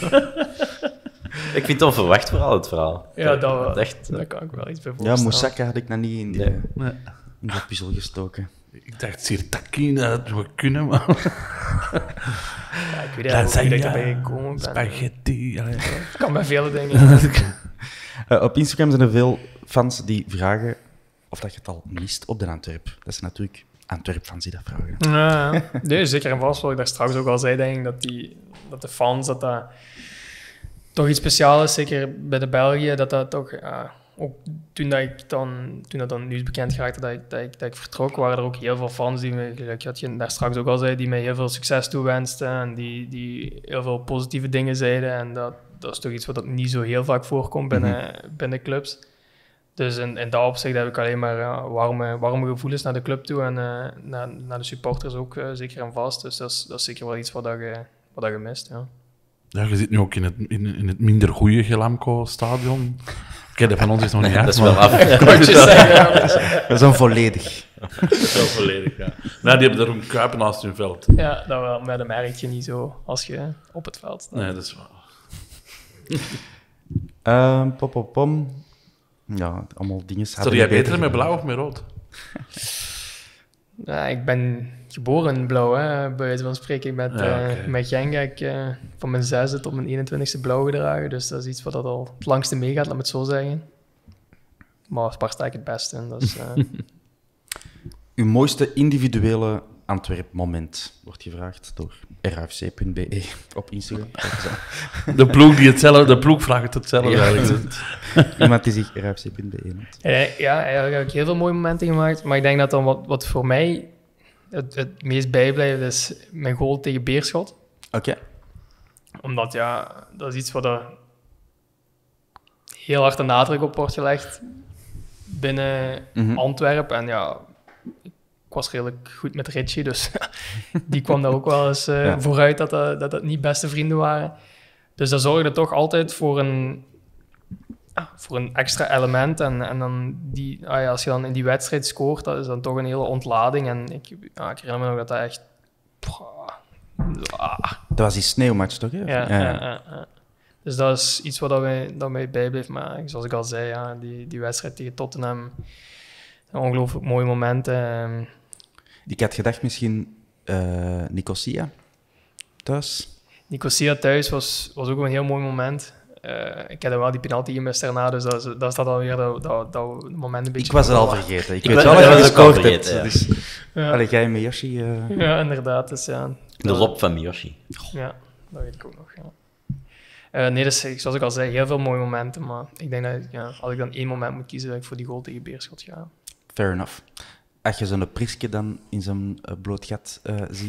Ik vind het onverwacht vooral, het verhaal. Ja, dat wel. Echt. Daar kan ik wel iets bij Ja, voorstellen. Moussaka had ik nog niet in Nee. in dat puzzel gestoken. Ik dacht, Sirtaki, dat we kunnen, maar... Ja, ik weet eigenlijk ook niet dat ik erbij gekomen ben. Spaghetti. allee. Het kan bij vele dingen. Op Instagram zijn er veel fans die vragen of dat je het al mist op de Antwerp. Dat is natuurlijk Antwerp-fans die dat vragen. Ja. Nee, zeker en vast. Wat ik daar straks ook al zei, denk ik dat de fans, dat toch iets speciaals is. Zeker bij de België, dat toch... ook toen dat dan nieuws bekend geraakte dat ik vertrok, waren er ook heel veel fans die me, gelijk wat je daar straks ook al zei, die mij heel veel succes toewensten en die heel veel positieve dingen zeiden. En dat is toch iets wat niet zo heel vaak voorkomt binnen clubs. Dus in dat opzicht heb ik alleen maar warme gevoelens naar de club toe en naar de supporters ook zeker en vast. Dus dat is zeker wel iets wat je mist. Ja. Ja, je zit nu ook in het minder goede Gelamco-stadion. Oké, dat van ons is nog niet Dat uit, is wel maar... af. Dat is een volledig. Dat is wel volledig, ja. Nou, die hebben daar een kuipen naast hun veld. Ja, dat wel, maar dat merk je niet zo als je op het veld staat. Nee, dat is waar. Pom. Ja, allemaal dingen. Stel jij beter met blauw of met rood? Ja, ik ben geboren in blauw, hè, bij wijze van spreken. Ik ben met Genk heb ik van mijn 6e tot mijn 21ste blauw gedragen. Dus dat is iets wat dat al het langste meegaat, laat me het zo zeggen. Maar waar sta ik het beste in? Dat is, Uw mooiste individuele Antwerp-moment wordt gevraagd door rafc.be op Instagram. Kijk eens aan. De ploeg vraagt hetzelfde Ja. eigenlijk. Iemand die zich rafc.be noemt. ja, eigenlijk heb ik heel veel mooie momenten gemaakt. Maar ik denk dat dan wat voor mij het meest bijblijft, is mijn goal tegen Beerschot. Oké. Omdat, ja, dat is iets wat er heel hard de nadruk op wordt gelegd binnen Antwerpen. En ja, ik was redelijk goed met Richie, dus die kwam daar ook wel eens vooruit dat niet beste vrienden waren. Dus dat zorgde toch altijd voor een extra element. En dan als je dan in die wedstrijd scoort, dat is dan toch een hele ontlading. En ik herinner me nog dat echt... Dat was die sneeuwmatch, toch? Hè? Ja. Dus dat is iets wat dat mij bijblijft. Maar zoals ik al zei, ja, die wedstrijd tegen Tottenham, een ongelooflijk mooie momenten. Ik had gedacht misschien Nicosia thuis. Nicosia thuis was ook een heel mooi moment. Ik heb wel die penalty gemist daarna, dus dat staat alweer dat moment een beetje... Ik was het al vergeten. Ik weet was- wel dat dat je was ik al gescoord hebt. vergeten, ja. Dus, Ja. allee, jij met Yoshi... Ja, inderdaad. Dus, ja, De lop van Miyoshi. Ja, dat weet ik ook nog. Ja. Nee, dus zoals ik al zei, heel veel mooie momenten. Maar ik denk dat als ik dan één moment moet kiezen, dat ik voor die goal tegen Beerschot ga. Fair enough. Als je zo'n Priske dan in zijn bloot gat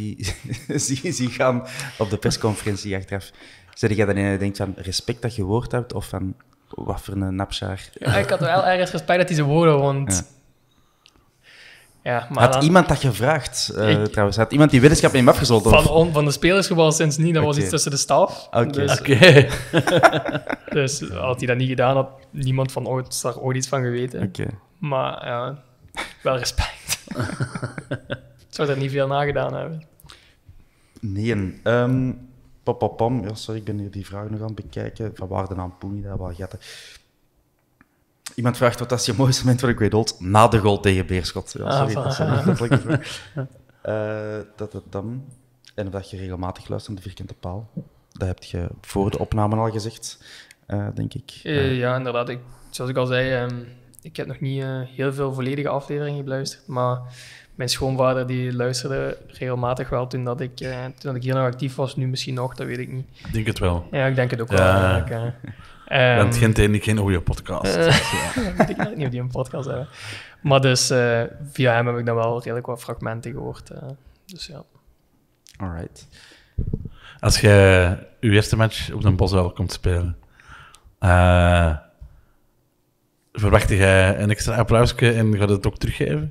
zie gaan op de persconferentie achteraf, zeg jij dan en je denkt van respect dat je woord hebt of van wat voor een napschaar? Ja, ik had wel ergens respect dat hij zijn woorden, want... Ja, maar Had dan, iemand dat gevraagd, trouwens? Had iemand die weddenschap met hem afgesloten? Of? van de spelersgebouw sinds niet, dat was Oké. iets tussen de staf. Oké. Dus, Oké. dus had hij dat niet gedaan, had niemand van ooit daar ooit iets van geweten. Oké. Maar ja, wel respect. Zou er niet veel nagedaan hebben. Nee. Pom. Ja, sorry, ik ben hier die vraag nog aan het bekijken. Van waar de naam Poenie, dat wel gatten. Iemand vraagt wat is je mooiste moment voor de Great na de goal tegen Beerschot. Ja, sorry, dat is een letterlijke vraag. Dat dan. En of dat je regelmatig luistert naar de vierkante paal. Dat heb je voor de opname al gezegd, denk ik. Ja, inderdaad. Zoals ik al zei, ik heb nog niet heel veel volledige afleveringen beluisterd, maar mijn schoonvader die luisterde regelmatig wel toen dat ik hier nog actief was. Nu misschien nog, dat weet ik niet. Ik denk het wel. Ja, ik denk het ook Ja. wel. Want Gent heeft geen goede podcast. Ik weet eigenlijk niet of die een podcast hebben. Maar dus via hem heb ik dan wel redelijk wat fragmenten gehoord. Dus ja. Alright. Als je je eerste match op Den Boswel komt spelen, Verwacht jij een extra applausje en gaat het ook teruggeven?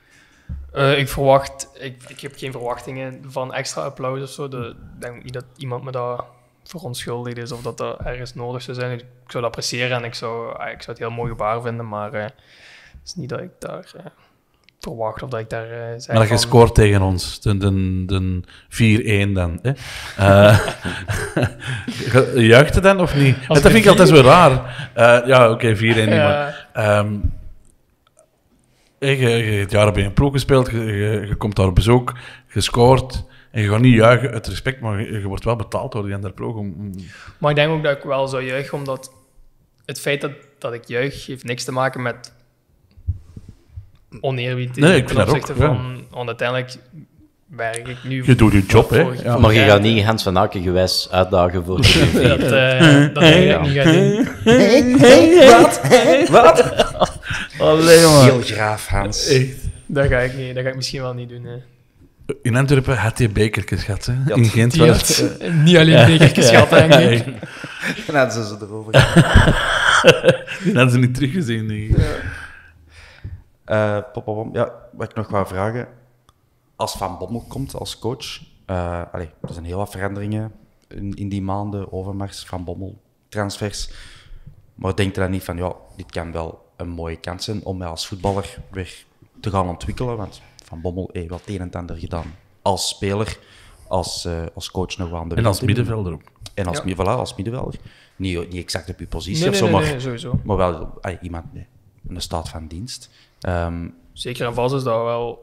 Ik heb geen verwachtingen van extra applaus of zo. Ik denk niet dat iemand me dat verontschuldigd is of dat dat ergens nodig zou zijn. Ik zou dat appreciëren en ik zou het heel mooi gebaar vinden, maar het is niet dat ik daar verwacht of dat ik daar zeg Maar dat je van... scoort tegen ons, de 4-1 dan. Hè? Juicht het dan of niet? Dat vind ik altijd zo raar. Ja, oké, 4-1 niet, maar... je hebt jaren bij een ploeg gespeeld, je komt daar op bezoek, je scoort en je gaat niet juichen uit respect, maar je wordt wel betaald door die andere ploeg. Maar ik denk ook dat ik wel zou juichen, omdat het feit dat ik juich heeft niks te maken met oneerbied. Nee, ik vind dat ook. Want uiteindelijk werk ik nu... Je doet je job, hè. Ja. Maar je gaat niet Hans van Aken gewijs uitdagen voor de dat denk ik niet gaan doen. Wat? Allee, man. Heel graaf, Hans. Echt. Dat ga ik misschien wel niet doen. Hè. In Antwerpen had hij bekertjes gehad, hè. Ja, In Gent Die was had niet alleen bekertjes gehad, denk ik. En dan zijn ze erover. Die hadden ze niet teruggezien, denk ik. Ja, wat ik nog wou vragen. Als Van Bommel komt als coach... er zijn heel wat veranderingen in die maanden. Overmars, Van Bommel, transfers. Maar denk je dan niet van... Ja, dit kan wel een mooie kans zijn om mij als voetballer weer te gaan ontwikkelen? Want Van Bommel heeft wel het een en het ander gedaan. Als speler, als coach nog wel aan de En als wereld in. middenvelder ook. En als, Ja. voilà, als middenvelder. Niet exact op je positie Nee, of zo, nee, sowieso. maar wel iemand met een staat van dienst. Zeker en vast is dat wel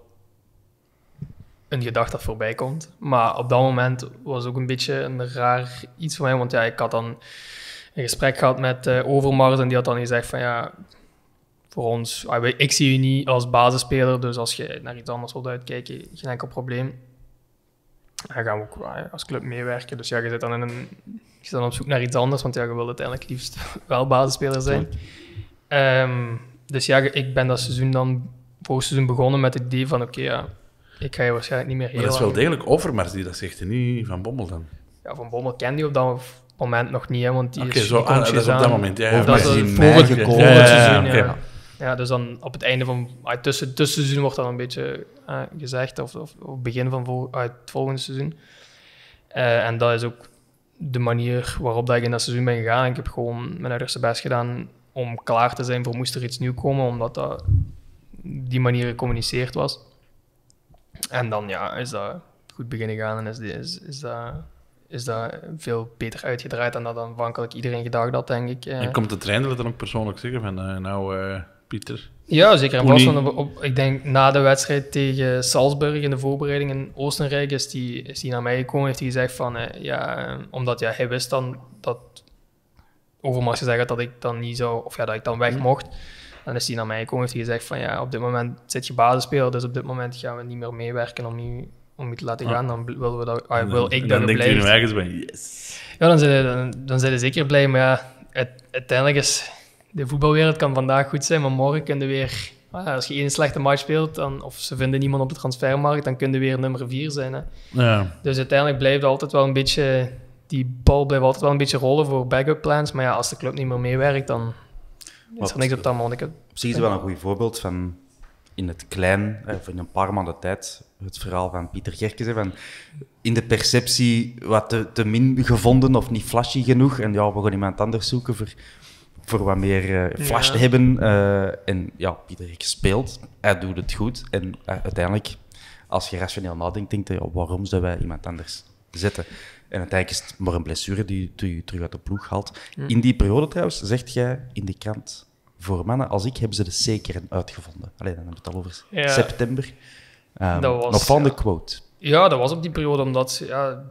een gedachte dat voorbij komt. Maar op dat moment was ook een beetje een raar iets voor mij. Want ja, ik had dan een gesprek gehad met Overmars en die had dan gezegd van ja, voor ons, ik zie je niet als basisspeler, dus als je naar iets anders wilt uitkijken, geen enkel probleem. Dan gaan we ook als club meewerken. Dus ja, je zit dan op zoek naar iets anders, want ja, je wil uiteindelijk liefst wel basisspeler zijn. Dus ja, ik ben dat seizoen dan vorig seizoen begonnen met het idee van oké, ja, ik ga je waarschijnlijk niet meer heel Maar dat is wel lang- degelijk Overmars die dat zegt, en niet Van Bommel dan. Ja, Van Bommel kende die op dat moment nog niet, hè, want die Oké, is... zo, die komt dat is op aan- dat moment. Ja, Of dat maar is zien voor het meegekomen. voor het seizoen, oké. ja. Ja, dus dan op het einde van... tussenseizoen wordt dan een beetje gezegd, of begin van het volgende seizoen. En dat is ook de manier waarop dat ik in dat seizoen ben gegaan. Ik heb gewoon mijn uiterste best gedaan om klaar te zijn voor moest er iets nieuws komen, omdat dat die manier gecommuniceerd was. En dan ja, is dat goed beginnen gaan en is dat veel beter uitgedraaid dan dat aanvankelijk iedereen gedacht had, denk ik. En komt de trainer dan ook persoonlijk zeggen van, Pieter... Ja, zeker en Koenie. vast. Ik denk na de wedstrijd tegen Salzburg in de voorbereiding in Oostenrijk is die naar mij gekomen en heeft hij gezegd van omdat hij wist dan dat Overmars gezegd had dat ik dan niet zou, of ja, dat ik dan weg mocht. Dan is hij naar mij gekomen en heeft hij gezegd van ja, op dit moment zit je basisspeler, dus op dit moment gaan we niet meer meewerken om je te laten gaan. Dan willen we dat, wil ik en dat dan je denkt u nu blijft. ergens bij, yes. Ja, dan zijn ze zeker blij. Maar ja, uiteindelijk is... De voetbalwereld kan vandaag goed zijn, maar morgen kun je weer... Als je één slechte match speelt, of ze vinden niemand op de transfermarkt, dan kun je weer nummer 4 zijn. Hè. Ja. Dus uiteindelijk blijft altijd wel een beetje... Die bal blijft altijd wel een beetje rollen voor backup plans. Maar ja, als de club niet meer meewerkt, dan is er niks op dat moment. Op zich is het wel een goed voorbeeld van in het klein, of in een paar maanden tijd, het verhaal van Pieter Gerkes. Hè, van in de perceptie wat te min gevonden of niet flashy genoeg. En ja, we gaan iemand anders zoeken voor wat meer flash te hebben. En ja, Pieter Gerkes speelt. Hij doet het goed. En uiteindelijk, als je rationeel nadenkt, denk je, waarom zouden wij iemand anders zetten? En uiteindelijk is het maar een blessure die je terug uit de ploeg haalt. In die periode trouwens, zegt jij in de krant... Voor mannen als ik hebben ze de C-kern uitgevonden. Allee, dan hebben we het al over september. Dat was, een opvallende quote. Ja, dat was op die periode, omdat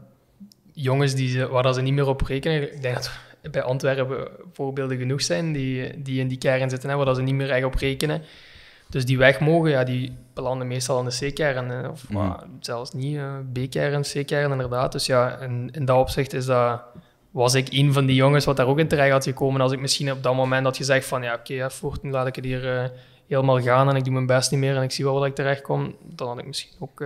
jongens waar ze niet meer op rekenen... Ik denk dat er bij Antwerpen voorbeelden genoeg zijn die in die kern zitten, hè, waar dat ze niet meer echt op rekenen. Dus die weg mogen, die belanden meestal aan de C-kern. Of zelfs niet B-kern, C-kern inderdaad. Dus ja, in dat opzicht was ik een van die jongens wat daar ook in terecht had gekomen. Als ik misschien op dat moment had gezegd van voort, nu laat ik het hier helemaal gaan en ik doe mijn best niet meer en ik zie wel waar ik terecht kom, dan had ik misschien ook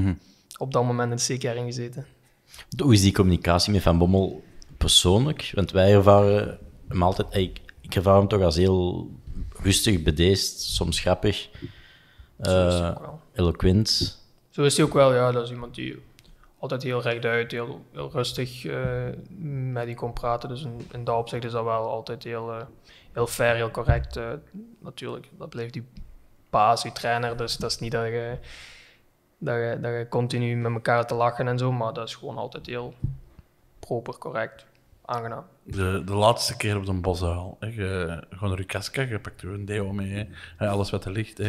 op dat moment in de C-kern gezeten. Hoe is die communicatie met Van Bommel persoonlijk? Want wij ervaren hem altijd... Ik ervaar hem toch als heel rustig, bedeesd, soms grappig, Zo is hij ook wel. eloquent. Zo is hij ook wel, ja. Dat is iemand die altijd heel rechtuit, heel rustig met die kon praten. Dus in dat opzicht is dat wel altijd heel fair, heel correct. Natuurlijk, dat blijft die baas, die trainer. Dus dat is niet dat je continu met elkaar te lachen en zo, maar dat is gewoon altijd heel proper, correct, aangenaam. De laatste keer op de Bosuil. Gewoon naar je kastka, je pakt er een deo mee. Hè, alles wat er ligt.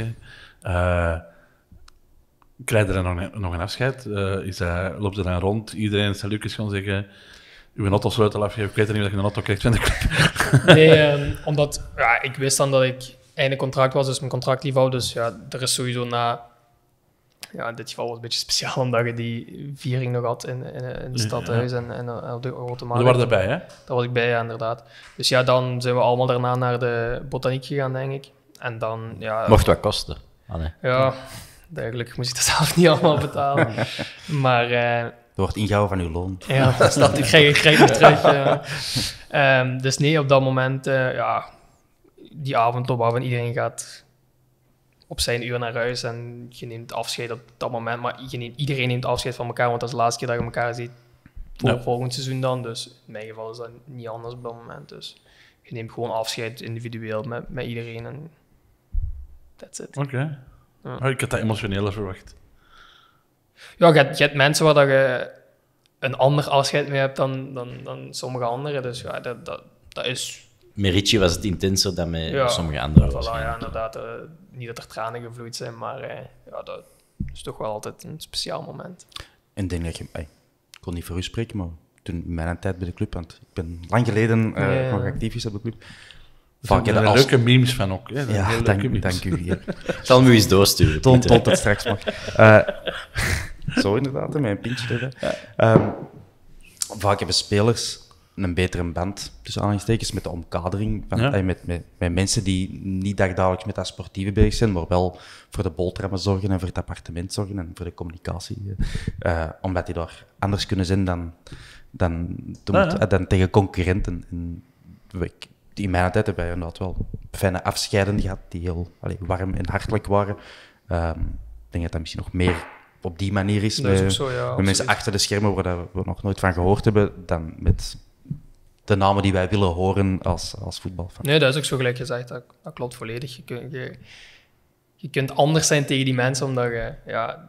Krijg je er nog een afscheid? Loopt er dan rond? Iedereen zal Lucas gewoon zeggen... Uw autosleutel afgeven. Ik weet niet of je een auto krijgt van de club. Nee, omdat ik wist dan dat ik einde contract was, dus mijn contract liep out. Dus ja, er is sowieso na... Ja, in dit geval was het een beetje speciaal, omdat je die viering nog had in het stadhuis en op de Grote Markt. Daar waren erbij, hè? Daar was ik bij, ja, inderdaad. Dus ja, dan zijn we allemaal daarna naar de botaniek gegaan, denk ik. En dan, ja... Mocht wat kosten. Allee. Ja, eigenlijk moest ik dat zelf niet allemaal betalen. Maar... Er wordt ingehouden van uw loon. ja, ik krijg het terug. Dus nee, op dat moment, die avondloop af en iedereen gaat op zijn uur naar huis en je neemt afscheid op dat moment. Maar iedereen neemt afscheid van elkaar, want dat is de laatste keer dat je elkaar ziet voor het volgend seizoen dan. Dus in mijn geval is dat niet anders op dat moment. Dus je neemt gewoon afscheid individueel met iedereen en that's it. Oké. Ja. Oh, ik had dat emotioneler verwacht. Ja, je hebt mensen waar dat je een ander afscheid mee hebt dan sommige anderen. Dus ja, dat is... Met Richie was het intenser dan met Ja, sommige anderen. Voilà, waarschijnlijk. ja, inderdaad. Niet dat er tranen gevloeid zijn, maar dat is toch wel altijd een speciaal moment. En ik denk dat je... Ik kon niet voor u spreken, maar toen in mijn tijd bij de club, want ik ben lang geleden nog actief geweest op de club. Vaak je dat er als- leuke memes van ook. Hè? Ja, Heel leuke memes. dank u. Ja. Ik zal hem u eens doorsturen. Toont Pieter. het straks maar. Zo inderdaad, hè, met een pintje erbij. Vaak hebben spelers een betere band, tussen aanhalingstekens, met de omkadering. Van, met mensen die niet dagelijks met dat sportieve bezig zijn, maar wel voor de boltrammen zorgen en voor het appartement zorgen en voor de communicatie. Omdat die daar anders kunnen zijn dan tegen concurrenten. En in mijn tijd hebben wij inderdaad wel fijne afscheiden gehad, die heel warm en hartelijk waren. Ik denk dat dat misschien nog meer op die manier is. Dat is ook Met zo, ja, mensen absoluut. achter de schermen waar we nog nooit van gehoord hebben, dan met de namen die wij willen horen als voetbalfan. Nee, dat is ook zo gelijk gezegd. Dat klopt volledig. Je kunt anders zijn tegen die mensen, omdat je... Ja,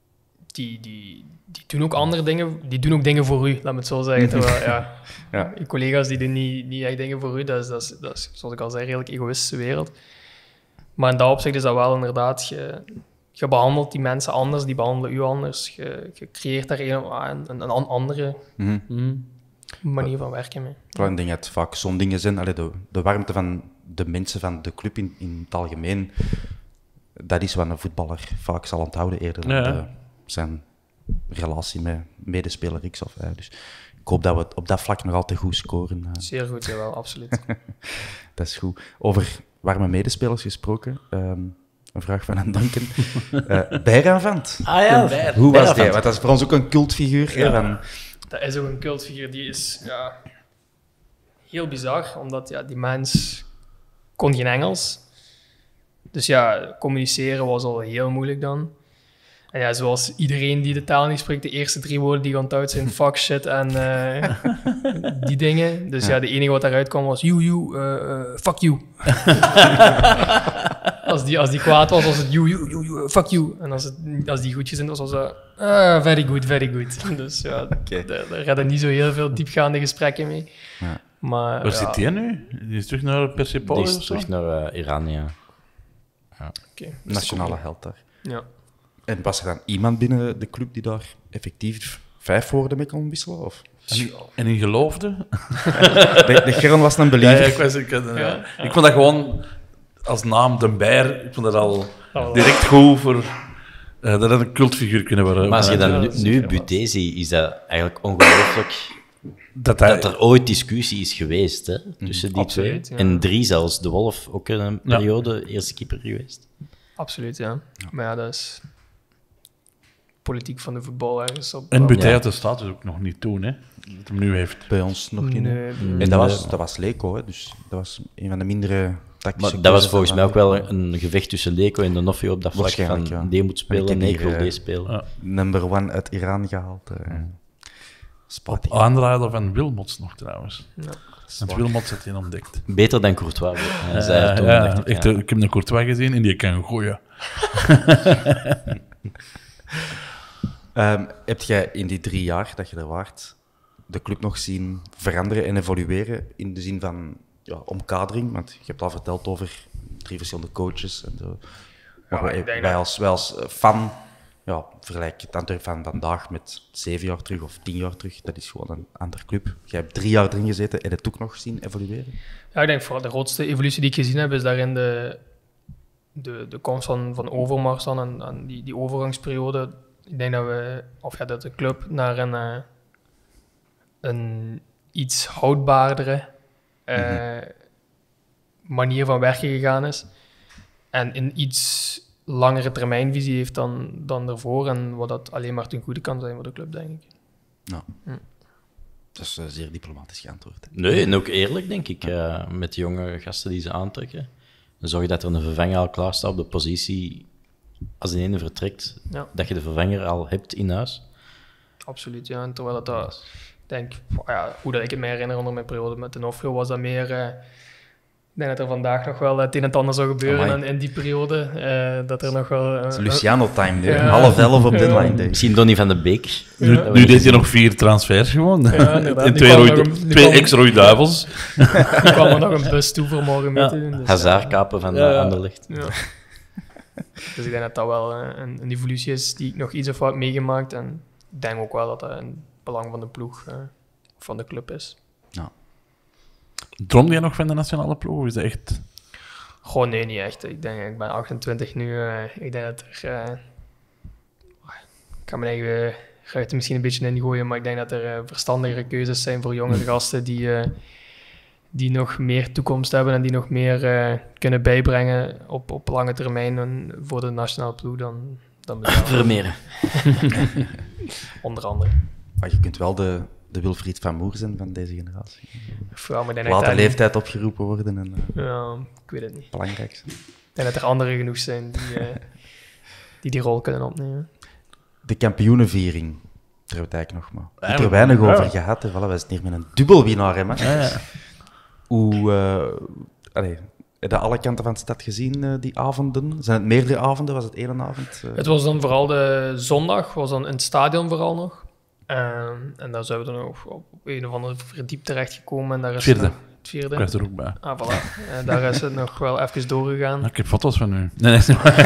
die doen ook andere dingen. Die doen ook dingen voor u, laat me het zo zeggen. Terwijl, je collega's die doen niet echt dingen voor u. Dat is, zoals ik al zei, een redelijk egoïstische wereld. Maar in dat opzicht is dat wel inderdaad... Je behandelt die mensen anders, die behandelen u anders. Je creëert daar een andere manier van werken mee. Ik denk dat het vaak zo'n dingen zijn. De warmte van de mensen van de club in het algemeen, dat is wat een voetballer vaak zal onthouden eerder dan zijn relatie met medespeler X of Y. Dus ik hoop dat we op dat vlak nog altijd goed scoren. Zeer goed, jawel, absoluut. Dat is goed. Over warme medespelers gesproken, een vraag van aan Duncan. Bijran Vant. Ah ja, Hoe was die? Vant. Want dat is voor ons ook een cultfiguur. Ja. Van, Dat is ook een cultfiguur, die is heel bizar, omdat die mens kon geen Engels. Dus ja, communiceren was al heel moeilijk dan. En ja, zoals iedereen die de taal niet spreekt, de eerste 3 woorden die je onthoudt zijn fuck, shit en die dingen. Dus ja, de enige wat daaruit kwam was you, fuck you. Als die kwaad was het you, fuck you. En als die goed gezind was het very good, very good. Dus ja, daar hadden niet zo heel veel diepgaande gesprekken mee. Ja. Maar, Waar zit die nu? Die is terug naar Die Persepolis is of zo? terug naar Iran, ja. okay, nationale held daar. Ja. En was er dan iemand binnen de club die daar effectief 5 woorden mee kon wisselen? Of? En in geloofde? De Gern was een Ja, believer. ik vond dat gewoon als naam De Beer, ik vond dat al Oh. direct goed voor dat het een cultfiguur kunnen worden. Maar als je Ja, dan dat is nu zeker Buté ziet, is dat eigenlijk ongelooflijk dat dat er ooit discussie is geweest hè, tussen die Absoluut, twee. ja. En 3 zelfs, De Wolf, ook een periode eerste keeper geweest. Absoluut, ja. Maar ja, dat is... politiek van de voetbal ergens op. En Butey Ja. had de status ook nog niet toen, hè. Dat hem nu heeft. Bij ons nog niet. Nee. En dat was Leco, hè, dus dat was een van de mindere tactische Maar dat was keuzes volgens mij ook van- wel een gevecht tussen Leco en D'Onofrio op dat vlak van Waarschijnlijk, ja. die moet Ik spelen, heb nee, ik hier, wil die spelen. Ja. Number one uit Iran gehaald. Spotty. Aanrader van Wilmots nog trouwens. Ja. Want Wilmots had hij ontdekt. Beter dan Courtois. Zei hij toen, Ja, dacht ik, echt, ja. ik heb een Courtois gezien en die kan gooien. Heb jij in die 3 jaar dat je er waart, de club nog zien veranderen en evolueren in de zin van omkadering? Want je hebt al verteld over 3 verschillende coaches. En zo. Maar ik denk wij als fan, vergelijk het Antwerp van vandaag met 7 jaar terug of 10 jaar terug. Dat is gewoon een andere club. Jij hebt 3 jaar erin gezeten en het ook nog zien evolueren? Ja, ik denk vooral de grootste evolutie die ik gezien heb, is daarin de komst van Overmars dan en die overgangsperiode. Ik denk dat de club naar een iets houdbaardere manier van werken gegaan is. En een iets langere termijnvisie heeft dan daarvoor. En wat dat alleen maar ten goede kan zijn voor de club, denk ik. Dat is een zeer diplomatisch geantwoord. Hè. Nee, en ook eerlijk, denk ik, met de jonge gasten die ze aantrekken. Zorg dat er een vervanger al klaar staat op de positie. Als de ene vertrekt, Ja. dat je de vervanger al hebt in huis. Absoluut, ja. En terwijl dat ik denk, hoe dat ik het me herinner onder mijn periode met D'Onofrio, was dat meer... ik denk dat er vandaag nog wel het een en het ander zou gebeuren Amai. in die periode. Dat er nog wel... Het is Luciano-time nu. Ja. 10:30 op deadline day. Misschien Donny van de Beek. Nu, Dat we nu niet deed hij gezien. nog 4 transfers gewoon. Ja, inderdaad. En Nu 2 kwam er nog een- nu kwam- ex-Rode Duivels. Er kwam er nog een bus toe voor morgen mee te doen. Dus, Hazard-kapen van Anderlecht. ja. Dus ik denk dat dat wel een evolutie is die ik nog iets of wat heb meegemaakt. En ik denk ook wel dat dat in het belang van de ploeg, van de club is. Droomde jij nog van de nationale ploeg? Of is dat echt... Gewoon nee, niet echt. Ik ben 28 nu. Ik denk dat er... ik kan mijn eigen ruiten misschien een beetje ingooien, maar ik denk dat er verstandigere keuzes zijn voor jonge gasten die nog meer toekomst hebben en die nog meer kunnen bijbrengen op lange termijn voor de nationale ploeg dan mezelf. Vermeeren. Onder andere. Maar je kunt wel de Wilfried van Moer zijn van deze generatie. Ja, maar ik denk Late dat leeftijd opgeroepen worden en ja, ik weet het niet. belangrijk. Ik denk dat er anderen genoeg zijn die rol kunnen opnemen. De kampioenenviering. Daar hebben we het eigenlijk nog maar. Ik heb er maar- weinig ja. over gehad. Hè. Voilà, wij zitten hier met een dubbelwinnaar. Hè, man. Ja. Hoe... heb je alle kanten van de stad gezien, die avonden? Zijn het meerdere avonden? Was het één avond? Het was dan vooral de zondag, was dan in het stadion vooral nog. En daar zijn we dan nog op een of andere verdiep terechtgekomen. En daar is Vierde. Het Ik vierde. werd er ook bij. Ah, voilà. Daar is het nog wel even doorgegaan. Ik heb foto's van u. Nee.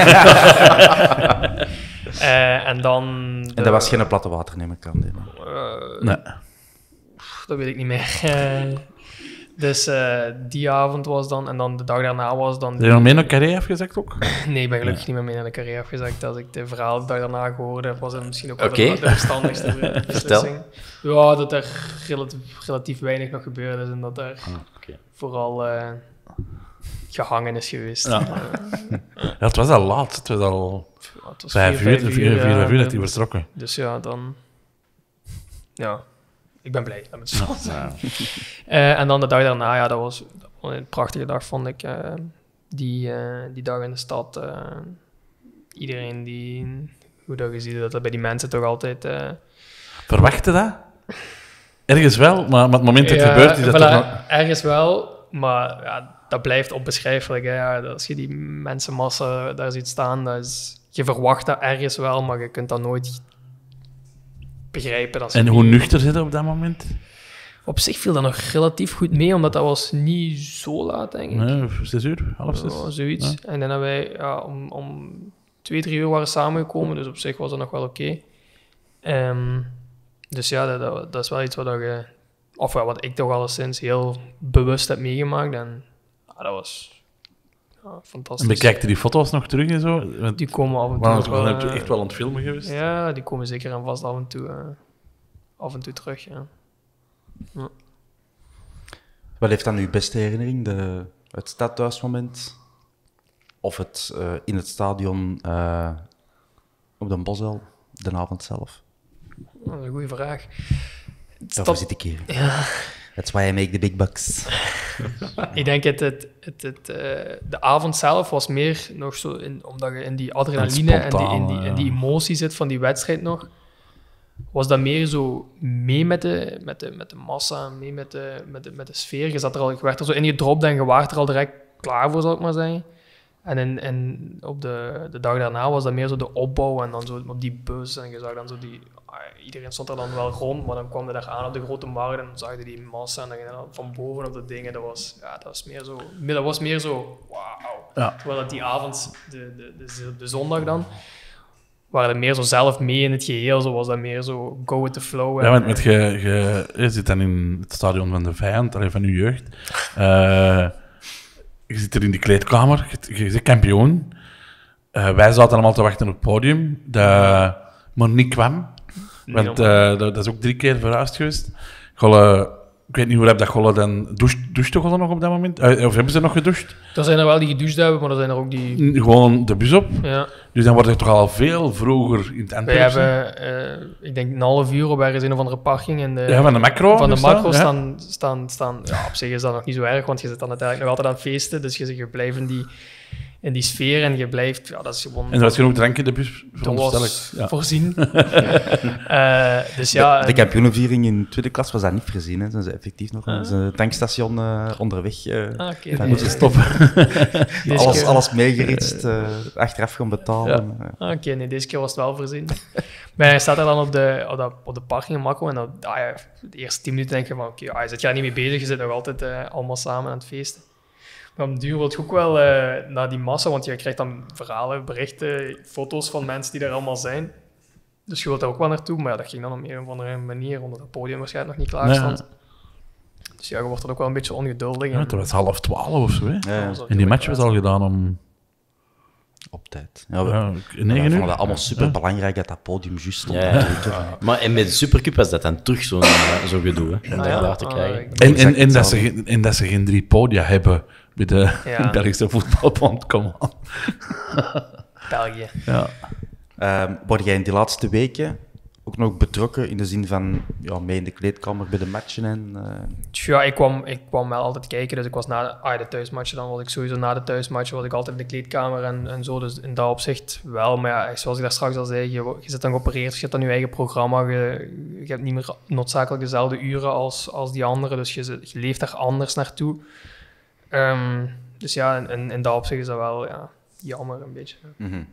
En dan... En dat was geen platte water, neem ik aan. Nee. Dat weet ik niet meer. Dus die avond was dan... En dan de dag daarna was dan... Heb je nog mee naar Carré afgezakt ook? Nee, ik ben gelukkig niet meer mee naar de carrière afgezakt. Als ik de verhaal de dag daarna gehoord heb, was het misschien ook wel Oké. de verstandigste Vertel. beslissing. Ja, dat er relatief weinig nog gebeurd is en dat er Oké. vooral gehangen is geweest. Ja. Ja, het was al laat. Het was al Het was 5 uur, 4 uur dat hij vertrokken. Dus ja, dan... Ja, ik ben blij, laat me het zo zeggen. En dan de dag daarna, ja, dat was een prachtige dag, vond ik. Die dag in de stad. Iedereen die... Hoe dat je ziet, dat bij die mensen toch altijd... Verwachtte dat? Ergens wel, maar op het moment dat het Ja, gebeurt is dat voilà, toch nog... ergens wel, maar ja, dat blijft onbeschrijfelijk. Hè. Ja, als je die mensenmassa daar ziet staan, je verwacht dat ergens wel, maar je kunt dat nooit begrijpen. Als je En niet- hoe nuchter zit op dat moment? Op zich viel dat nog relatief goed mee, omdat dat was niet zo laat, denk ik. Nee, 6 uur, half 6. Ja, zoiets. Ja. En dan hebben wij om 2-3 uur waren samengekomen, dus op zich was dat nog wel oké. Dus ja, dat is wel iets wat je... Of ja, wat ik toch alleszins heel bewust heb meegemaakt. En ja, dat was fantastisch. En bekijkt je die foto's nog terug en zo? Want Die komen af en toe waren nog we wel... gewoon echt wel aan het filmen geweest? Ja, die komen zeker en vast af en toe terug, ja. Wat heeft dan uw beste herinnering? Het stadthuismoment? Of het in het stadion op de Bosuil? de avond zelf? Dat is een goede vraag. Daarvoor zit ik hier. Ja. That's why I make the big bucks. Ik denk de avond zelf was meer nog zo, omdat je in die adrenaline en die emotie zit van die wedstrijd nog, was dat meer zo mee met de massa, mee met de sfeer. Je werd er zo ingedropt en je waart er al direct klaar voor, zal ik maar zeggen. En op de dag daarna was dat meer zo de opbouw en dan zo op die bus en je zag dan zo iedereen stond er dan wel rond, maar dan kwam je daar aan op de grote markt en dan zag je die massa en dan ging je dan van boven op de dingen. Dat was meer zo wauw. Ja. Terwijl dat die avond, de zondag dan, waren er meer zo zelf mee in het geheel, zo was dat meer zo go with the flow. Ja, want je zit dan in het stadion van de vijand, van je jeugd. Je zit er in die kleedkamer, je bent kampioen. Wij zaten allemaal te wachten op het podium, dat Monique kwam. Want dat is ook 3 keer verhuisd geweest. Ik weet niet hoe heb dat Golle dan... Douchte Golle nog op dat moment? Of hebben ze nog gedoucht? Er zijn er wel die gedoucht hebben, maar er zijn er ook die... Gewoon de bus op. Ja. Dus dan wordt het toch al veel vroeger in het Wij Antwerpse. hebben, ik denk, een half uur op ergens een of andere parking. Van de macro. Van de macro ja. staan... Ja, op zich is dat nog niet zo erg, want je zit dan uiteindelijk nog altijd aan het feesten. Dus je blijft in die sfeer en je blijft... Ja, dat is gewoon... En er was genoeg drank in de bus, veronderstel ik. Ja. Voorzien. Dus ja... De kampioenenviering in tweede klas was dat niet voorzien. Hè. Zijn ze effectief nog een tankstation onderweg. Okay, Moeten stoppen. Alles meegeritst, achteraf gaan betalen. Ja. Oké, nee, deze keer was het wel voorzien. Maar je staat er dan op de parking in Makko en dan, de eerste 10 minuten denk je van oké, je zit daar niet mee bezig, je zit nog altijd allemaal samen aan het feesten. Maar op de duur wil je ook wel naar die massa, want je krijgt dan verhalen, berichten, foto's van mensen die daar allemaal zijn. Dus je wilt daar ook wel naartoe, maar dat ging dan op een of andere manier, omdat het podium waarschijnlijk nog niet klaar stond. Dus ja, je wordt er ook wel een beetje ongeduldig. Ja, het was 11:30 of zo. Hè? Ja. En die match was al gedaan om... Op tijd. Ja, 9 uur. vonden dat allemaal super belangrijk dat dat podium juist stond. Ja. Maar en met de Supercup was dat dan terug zo'n gedoe, hè, om dat daar te krijgen. En dat ze geen 3 podia hebben bij de Belgische voetbalbond. Kom aan. België. Ja. Word jij in die laatste weken ook nog betrokken in de zin van mee in de kleedkamer bij de matchen? Ja, ik kwam wel altijd kijken, dus ik was na de thuismatchen, dan was ik sowieso na de thuismatchen, was ik altijd in de kleedkamer en zo, dus in dat opzicht wel. Maar ja, zoals ik daar straks al zei, je zit dan geopereerd, je hebt dan je eigen programma, je hebt niet meer noodzakelijk dezelfde uren als die anderen, dus je leeft daar anders naartoe. Dus ja, in dat opzicht is dat wel jammer een beetje. Mm-hmm.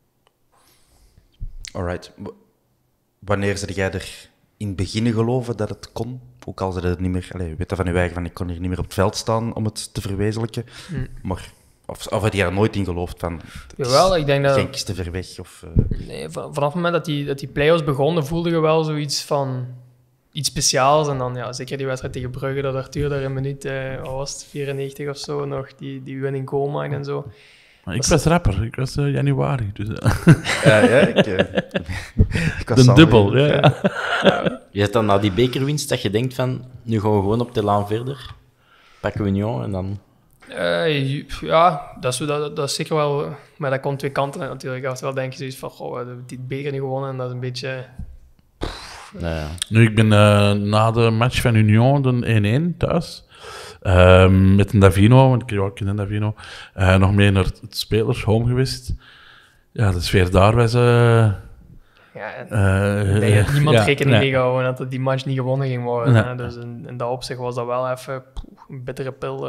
Alright. Wanneer zit jij er in het begin geloven dat het kon? Ook al ze het niet meer... je weet dat van je eigen, van ik kon hier niet meer op het veld staan om het te verwezenlijken. Maar, of had je er nooit in geloofd van... Jawel, ik denk dat... Genk is te ver weg, of... Nee, vanaf het moment dat die play-offs begonnen, voelde je wel zoiets van... Iets speciaals. En dan, zeker die wedstrijd tegen Brugge, dat Arthur daar in minuut, 94 of zo, nog die winning goal maakte en zo. Maar ik was rapper, ik was januari. Dus, ik was de dubbel, ja. Je zit dan na die bekerwinst dat je denkt van, nu gaan we gewoon op de laan verder. Pakken we Union en dan... dat is zeker wel... Maar dat komt 2 kanten uit natuurlijk. Je wel denk je zoiets van, we hebben die beker niet gewonnen en dat is een beetje... Ja. Nu, ik ben na de match van Union, de 1-1 thuis, met een Davino, want ik ken een Davino, nog mee naar het spelers home geweest. Ja, de sfeer daar was... niemand rekening mee gehouden dat die match niet gewonnen ging worden. Nee. Dus in dat opzicht was dat wel even een bittere pil.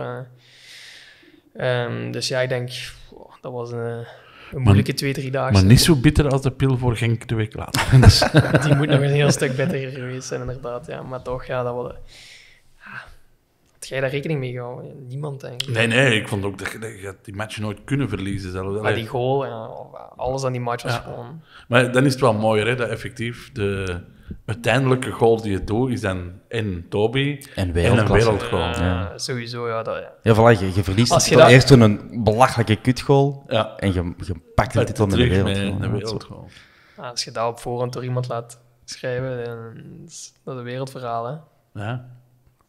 Dus ja, ik denk, dat was een moeilijke 2-3 dagen. Maar niet zo bitter als de pil voor Genk de week later. Die moet nog een heel stuk bitterder geweest zijn, inderdaad. Ja. Maar toch, had jij daar rekening mee gehouden? Niemand, denk ik. Nee, ik vond ook dat je die match nooit kunnen verliezen. Zelfs. Maar die goal, alles aan die match was gewoon... Maar dan is het wel mooier, hè, dat effectief de uiteindelijke goal die je doet, is dan en Toby en een wereldgoal. Sowieso, ja. Voilà, je verliest eerst toen een belachelijke kutgoal en je pakt de titel met een wereldgoal. Als je dat op voorhand door iemand laat schrijven, dan is dat een wereldverhaal, hè. Ja.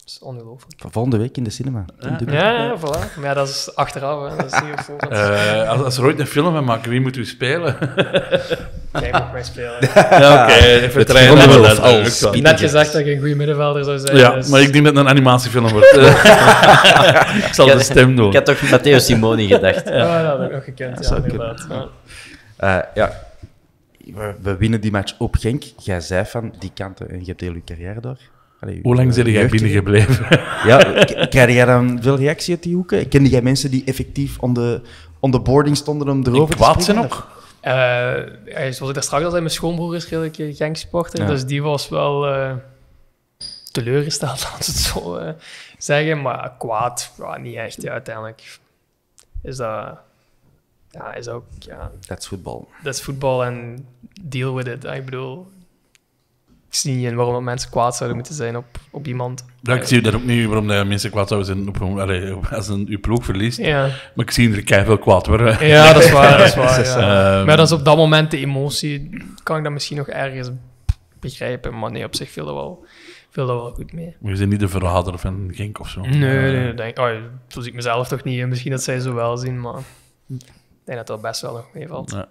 is ongelooflijk. Volgende week in de cinema. Ja, voilà. Maar ja, dat is achteraf, hè. Dat is niet op voorhand. Als er ooit een film van maken, wie moet u spelen? Jij moet mij spelen. Ja, oké, even trainen. gewone Dat of als lukt wel. Speed. Net gezegd dat ik een goede middenvelder zou zijn. Ja, dus- maar ik denk dat het een animatiefilm wordt. Ik zal de stem doen. Ik had toch Matteo Simoni gedacht. Ja, dat had ik nog gekend, ja, zou inderdaad. Ja. Ja, we winnen die match op Genk. Jij zei van die kanten en je hebt heel je carrière door. Allee, Hoe lang uw, zit jij jeugd- binnengebleven? Ja, krijg jij dan veel reactie uit die hoeken? Kende jij mensen die effectief on the boarding stonden om erover te Kwaad springen? zijn ook? Zoals ik daar straks al zei, mijn schoonbroer is redelijk Genk-supporter, Ja. dus die was wel teleurgesteld, laten we het zo zeggen. Maar kwaad, ja, niet echt. Ja, uiteindelijk is dat... Ja, is ook... Ja, Dat is voetbal. dat is voetbal en deal with it. Ik bedoel... Ik zie niet in waarom mensen kwaad zouden moeten zijn op iemand. Ja, ik zie dat ook niet waarom dat mensen kwaad zouden zijn als uw ploeg verliest. Ja, Maar ik zie er keihard kwaad worden. ja dat is waar. Dat is waar ja. Ehm, Maar dat is op dat moment de emotie. Kan ik dat misschien nog ergens begrijpen. Maar nee, op zich viel dat wel goed mee. Maar je bent niet de verrader van Genk of zo. Nee, zo zie ik mezelf toch niet. Misschien dat zij zo wel zien, maar ik denk dat dat best wel nog meevalt. Ja.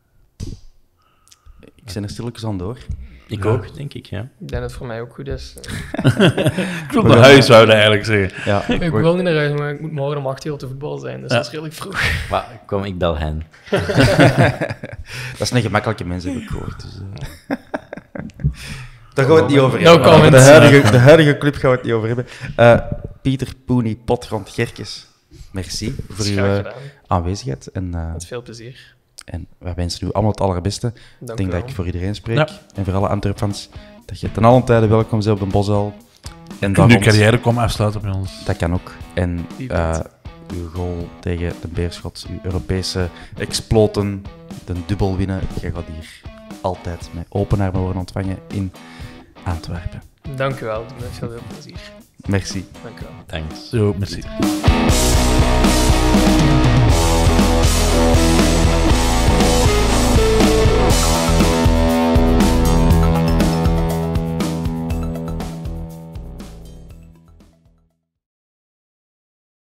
Ik ben er stilletjes aan door. Ik ook, denk ik, ja. Ik denk dat het voor mij ook goed is. Ik wil naar huis, zou je eigenlijk zeggen. Ja, Ik wil niet naar huis, maar ik moet morgen om 8 uur op de voetbal zijn. Dus Ja. dat is redelijk vroeg. Maar kom, ik bel hen. dat is een gemakkelijke mens, heb ik gehoord. Dus, daar gaan we het niet over No hebben. comments. De huidige club gaan we het niet over hebben. Pieter Poenie, Potgrond Gerkes, merci voor Graag uw gedaan. aanwezigheid. Met veel plezier. En wij wensen u allemaal het allerbeste. Ik Dank denk u dat wel. ik voor iedereen spreek. Ja. En voor alle Antwerp-fans, dat je ten allen tijde welkom bent op de Bosuil. En Kun je rond. carrière komen afsluiten bij ons? Dat kan ook. En Wie weet. uw goal tegen de Beerschot, uw Europese exploten, de dubbel winnen. Je gaat hier altijd met open armen worden ontvangen in Antwerpen. Dank u wel. Met veel plezier. Merci. Dank u wel. Thanks. Zo, merci.